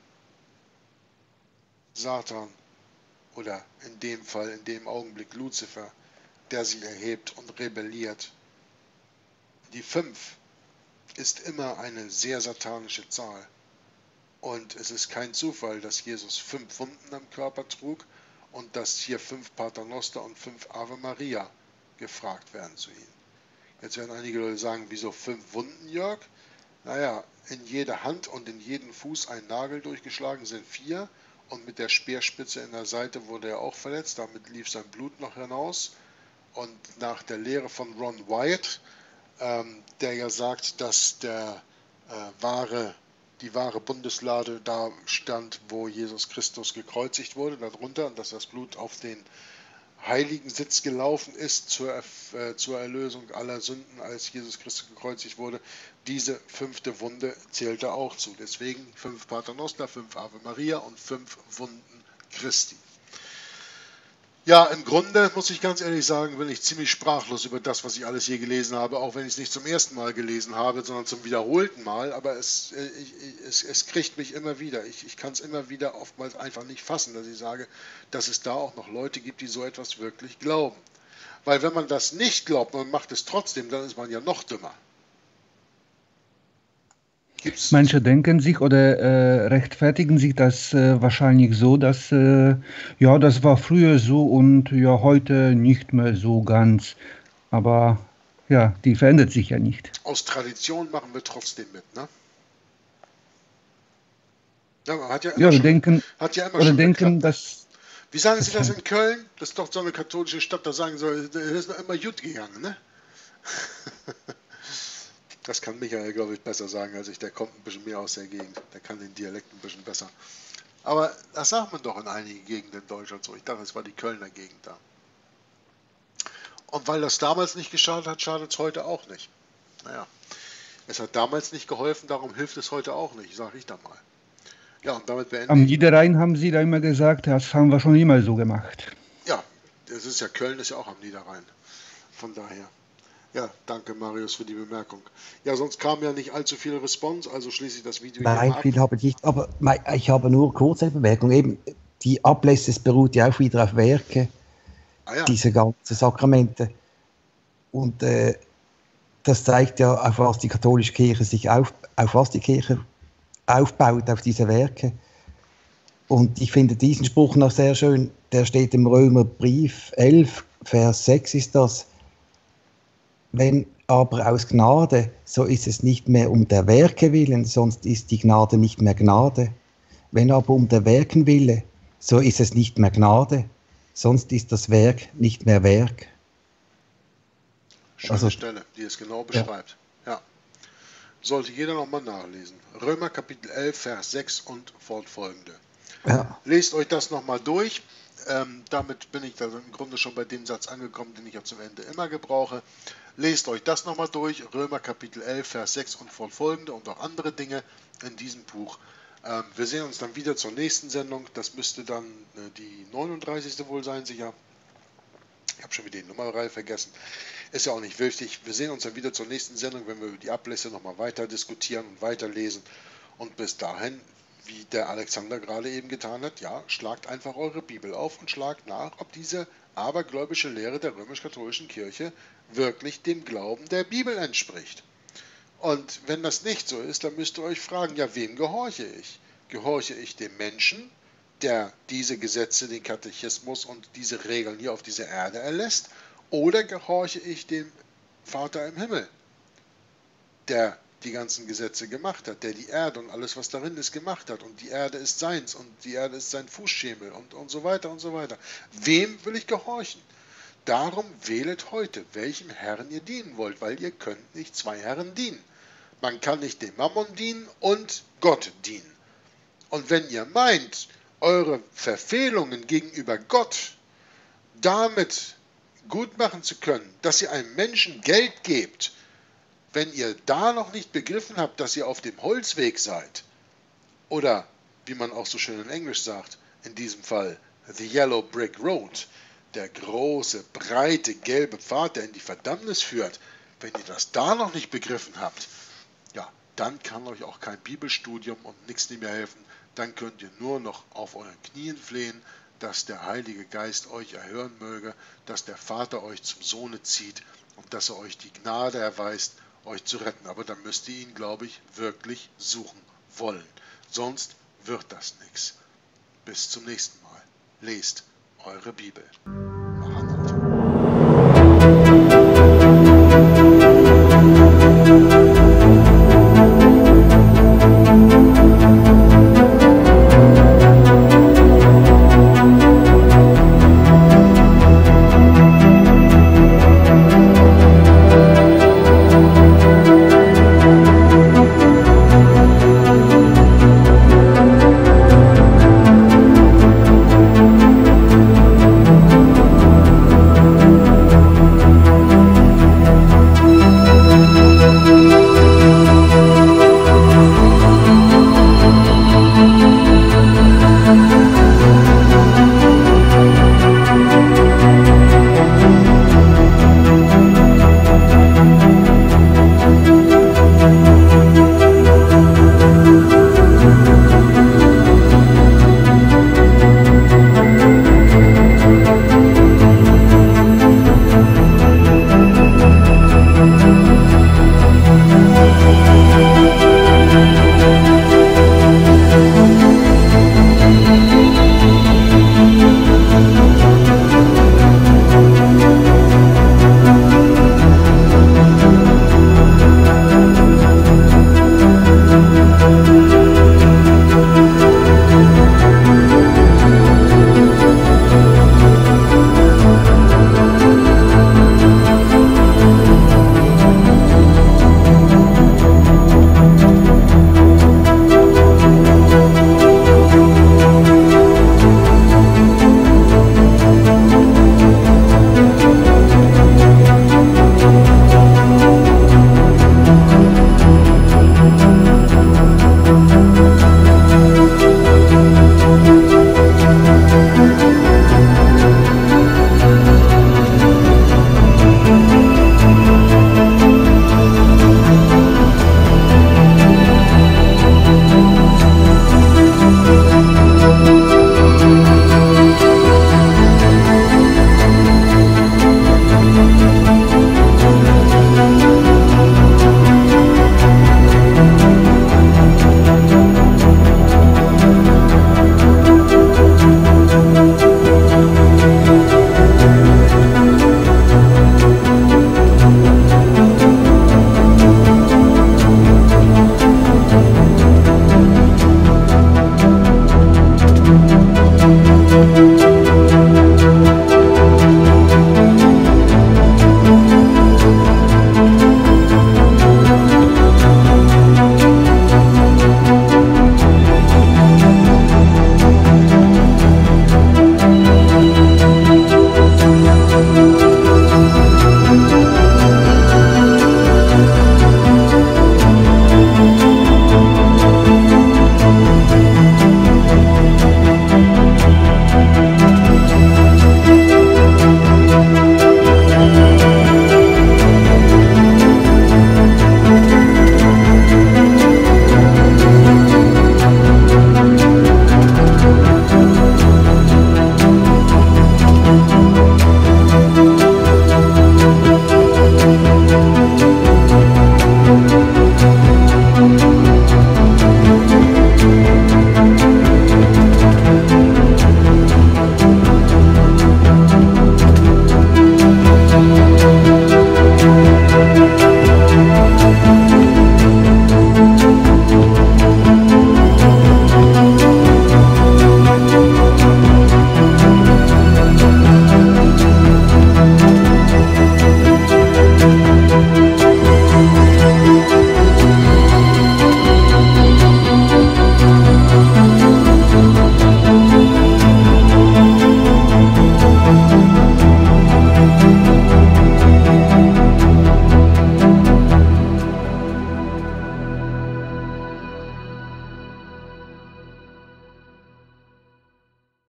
Satan, oder in dem Fall, in dem Augenblick Luzifer, der sich erhebt und rebelliert. Die fünf ist immer eine sehr satanische Zahl. Und es ist kein Zufall, dass Jesus fünf Wunden am Körper trug und dass hier fünf Paternoster und fünf Ave Maria gefragt werden zu ihm. Jetzt werden einige Leute sagen, wieso fünf Wunden, Jörg? Naja, in jede Hand und in jeden Fuß ein Nagel durchgeschlagen sind vier und mit der Speerspitze in der Seite wurde er auch verletzt, damit lief sein Blut noch hinaus. Und nach der Lehre von Ron Wyatt, ähm, der ja sagt, dass der äh, wahre, die wahre Bundeslade da stand, wo Jesus Christus gekreuzigt wurde, darunter, und dass das Blut auf den Heiligensitz gelaufen ist zur, äh, zur Erlösung aller Sünden, als Jesus Christus gekreuzigt wurde. Diese fünfte Wunde zählte auch zu. Deswegen fünf Paternoster, fünf Ave Maria und fünf Wunden Christi. Ja, im Grunde, muss ich ganz ehrlich sagen, bin ich ziemlich sprachlos über das, was ich alles hier gelesen habe, auch wenn ich es nicht zum ersten Mal gelesen habe, sondern zum wiederholten Mal, aber es, ich, es, es kriegt mich immer wieder. Ich, ich kann es immer wieder oftmals einfach nicht fassen, dass ich sage, dass es da auch noch Leute gibt, die so etwas wirklich glauben. Weil wenn man das nicht glaubt, man macht es trotzdem, dann ist man ja noch dümmer. Gibt's? Manche denken sich oder äh, rechtfertigen sich das äh, wahrscheinlich so, dass äh, ja, das war früher so und ja, heute nicht mehr so ganz. Aber ja, die verändert sich ja nicht. Aus Tradition machen wir trotzdem mit, ne? Ja, man hat ja immer Ja, wir schon, denken, hat ja immer oder schon denken, geklappt. dass Wie sagen Sie das in Köln? Das ist doch so eine katholische Stadt, da sagen sie, das ist noch immer gut gegangen, ne? Das kann Michael, glaube ich, besser sagen als ich. Der kommt ein bisschen mehr aus der Gegend. Der kann den Dialekt ein bisschen besser. Aber das sagt man doch in einigen Gegenden in Deutschland so. Ich dachte, es war die Kölner Gegend da. Und weil das damals nicht geschadet hat, schadet es heute auch nicht. Naja, es hat damals nicht geholfen, darum hilft es heute auch nicht, sage ich da mal. Ja, und damit beende am ich. Niederrhein haben sie da immer gesagt, das haben wir schon immer so gemacht. Ja, das ist ja, Köln ist ja auch am Niederrhein. Von daher. Ja, danke Marius für die Bemerkung. Ja, sonst kam ja nicht allzu viel Response, also schließe ich das Video hier Nein, mal ab. viel habe ich nicht. Aber mein, ich habe nur kurze Bemerkung. Eben, die Ablässe, es beruht ja auch wieder auf Werke, Ah ja, diese ganzen Sakramente. Und äh, das zeigt ja, auf was die katholische Kirche sich auf, auf was die Kirche aufbaut, auf diese Werke. Und ich finde diesen Spruch noch sehr schön, der steht im Römerbrief elf, Vers sechs ist das. Wenn aber aus Gnade, so ist es nicht mehr um der Werke willen, sonst ist die Gnade nicht mehr Gnade. Wenn aber um der Werken wille, so ist es nicht mehr Gnade, sonst ist das Werk nicht mehr Werk. schöne also- Stelle, die es genau beschreibt. Ja. Sollte jeder nochmal nachlesen. Römer Kapitel elf, Vers sechs und fortfolgende. Ja, Lest euch das nochmal durch. Ähm, damit bin ich da im Grunde schon bei dem Satz angekommen, den ich ja zum Ende immer gebrauche. Lest euch das nochmal durch. Römer Kapitel elf, Vers sechs und fortfolgende und auch andere Dinge in diesem Buch. Ähm, wir sehen uns dann wieder zur nächsten Sendung. Das müsste dann äh, die neununddreißigste wohl sein, sicher. Ich habe schon wieder die Nummerreihe vergessen. Ist ja auch nicht wichtig. Wir sehen uns dann wieder zur nächsten Sendung, wenn wir über die Ablässe nochmal weiter diskutieren und weiterlesen. Und bis dahin, wie der Alexander gerade eben getan hat, ja, schlagt einfach eure Bibel auf und schlagt nach, ob diese abergläubische Lehre der römisch-katholischen Kirche wirklich dem Glauben der Bibel entspricht. Und wenn das nicht so ist, dann müsst ihr euch fragen, ja, wem gehorche ich? Gehorche ich dem Menschen, der diese Gesetze, den Katechismus und diese Regeln hier auf dieser Erde erlässt, oder gehorche ich dem Vater im Himmel, der die ganzen Gesetze gemacht hat, der die Erde und alles, was darin ist, gemacht hat, und die Erde ist seins und die Erde ist sein Fußschemel und, und so weiter und so weiter. Wem will ich gehorchen? Darum wählet heute, welchem Herrn ihr dienen wollt, weil ihr könnt nicht zwei Herren dienen. Man kann nicht dem Mammon dienen und Gott dienen. Und wenn ihr meint, eure Verfehlungen gegenüber Gott damit gut machen zu können, dass ihr einem Menschen Geld gebt Wenn ihr da noch nicht begriffen habt, dass ihr auf dem Holzweg seid, oder wie man auch so schön in Englisch sagt, in diesem Fall The Yellow Brick Road, der große, breite, gelbe Pfad, der in die Verdammnis führt, wenn ihr das da noch nicht begriffen habt, ja, dann kann euch auch kein Bibelstudium und nichts mehr helfen. Dann könnt ihr nur noch auf euren Knien flehen, dass der Heilige Geist euch erhören möge, dass der Vater euch zum Sohne zieht und dass er euch die Gnade erweist, euch zu retten. Aber dann müsst ihr ihn, glaube ich, wirklich suchen wollen. Sonst wird das nichts. Bis zum nächsten Mal. Lest eure Bibel.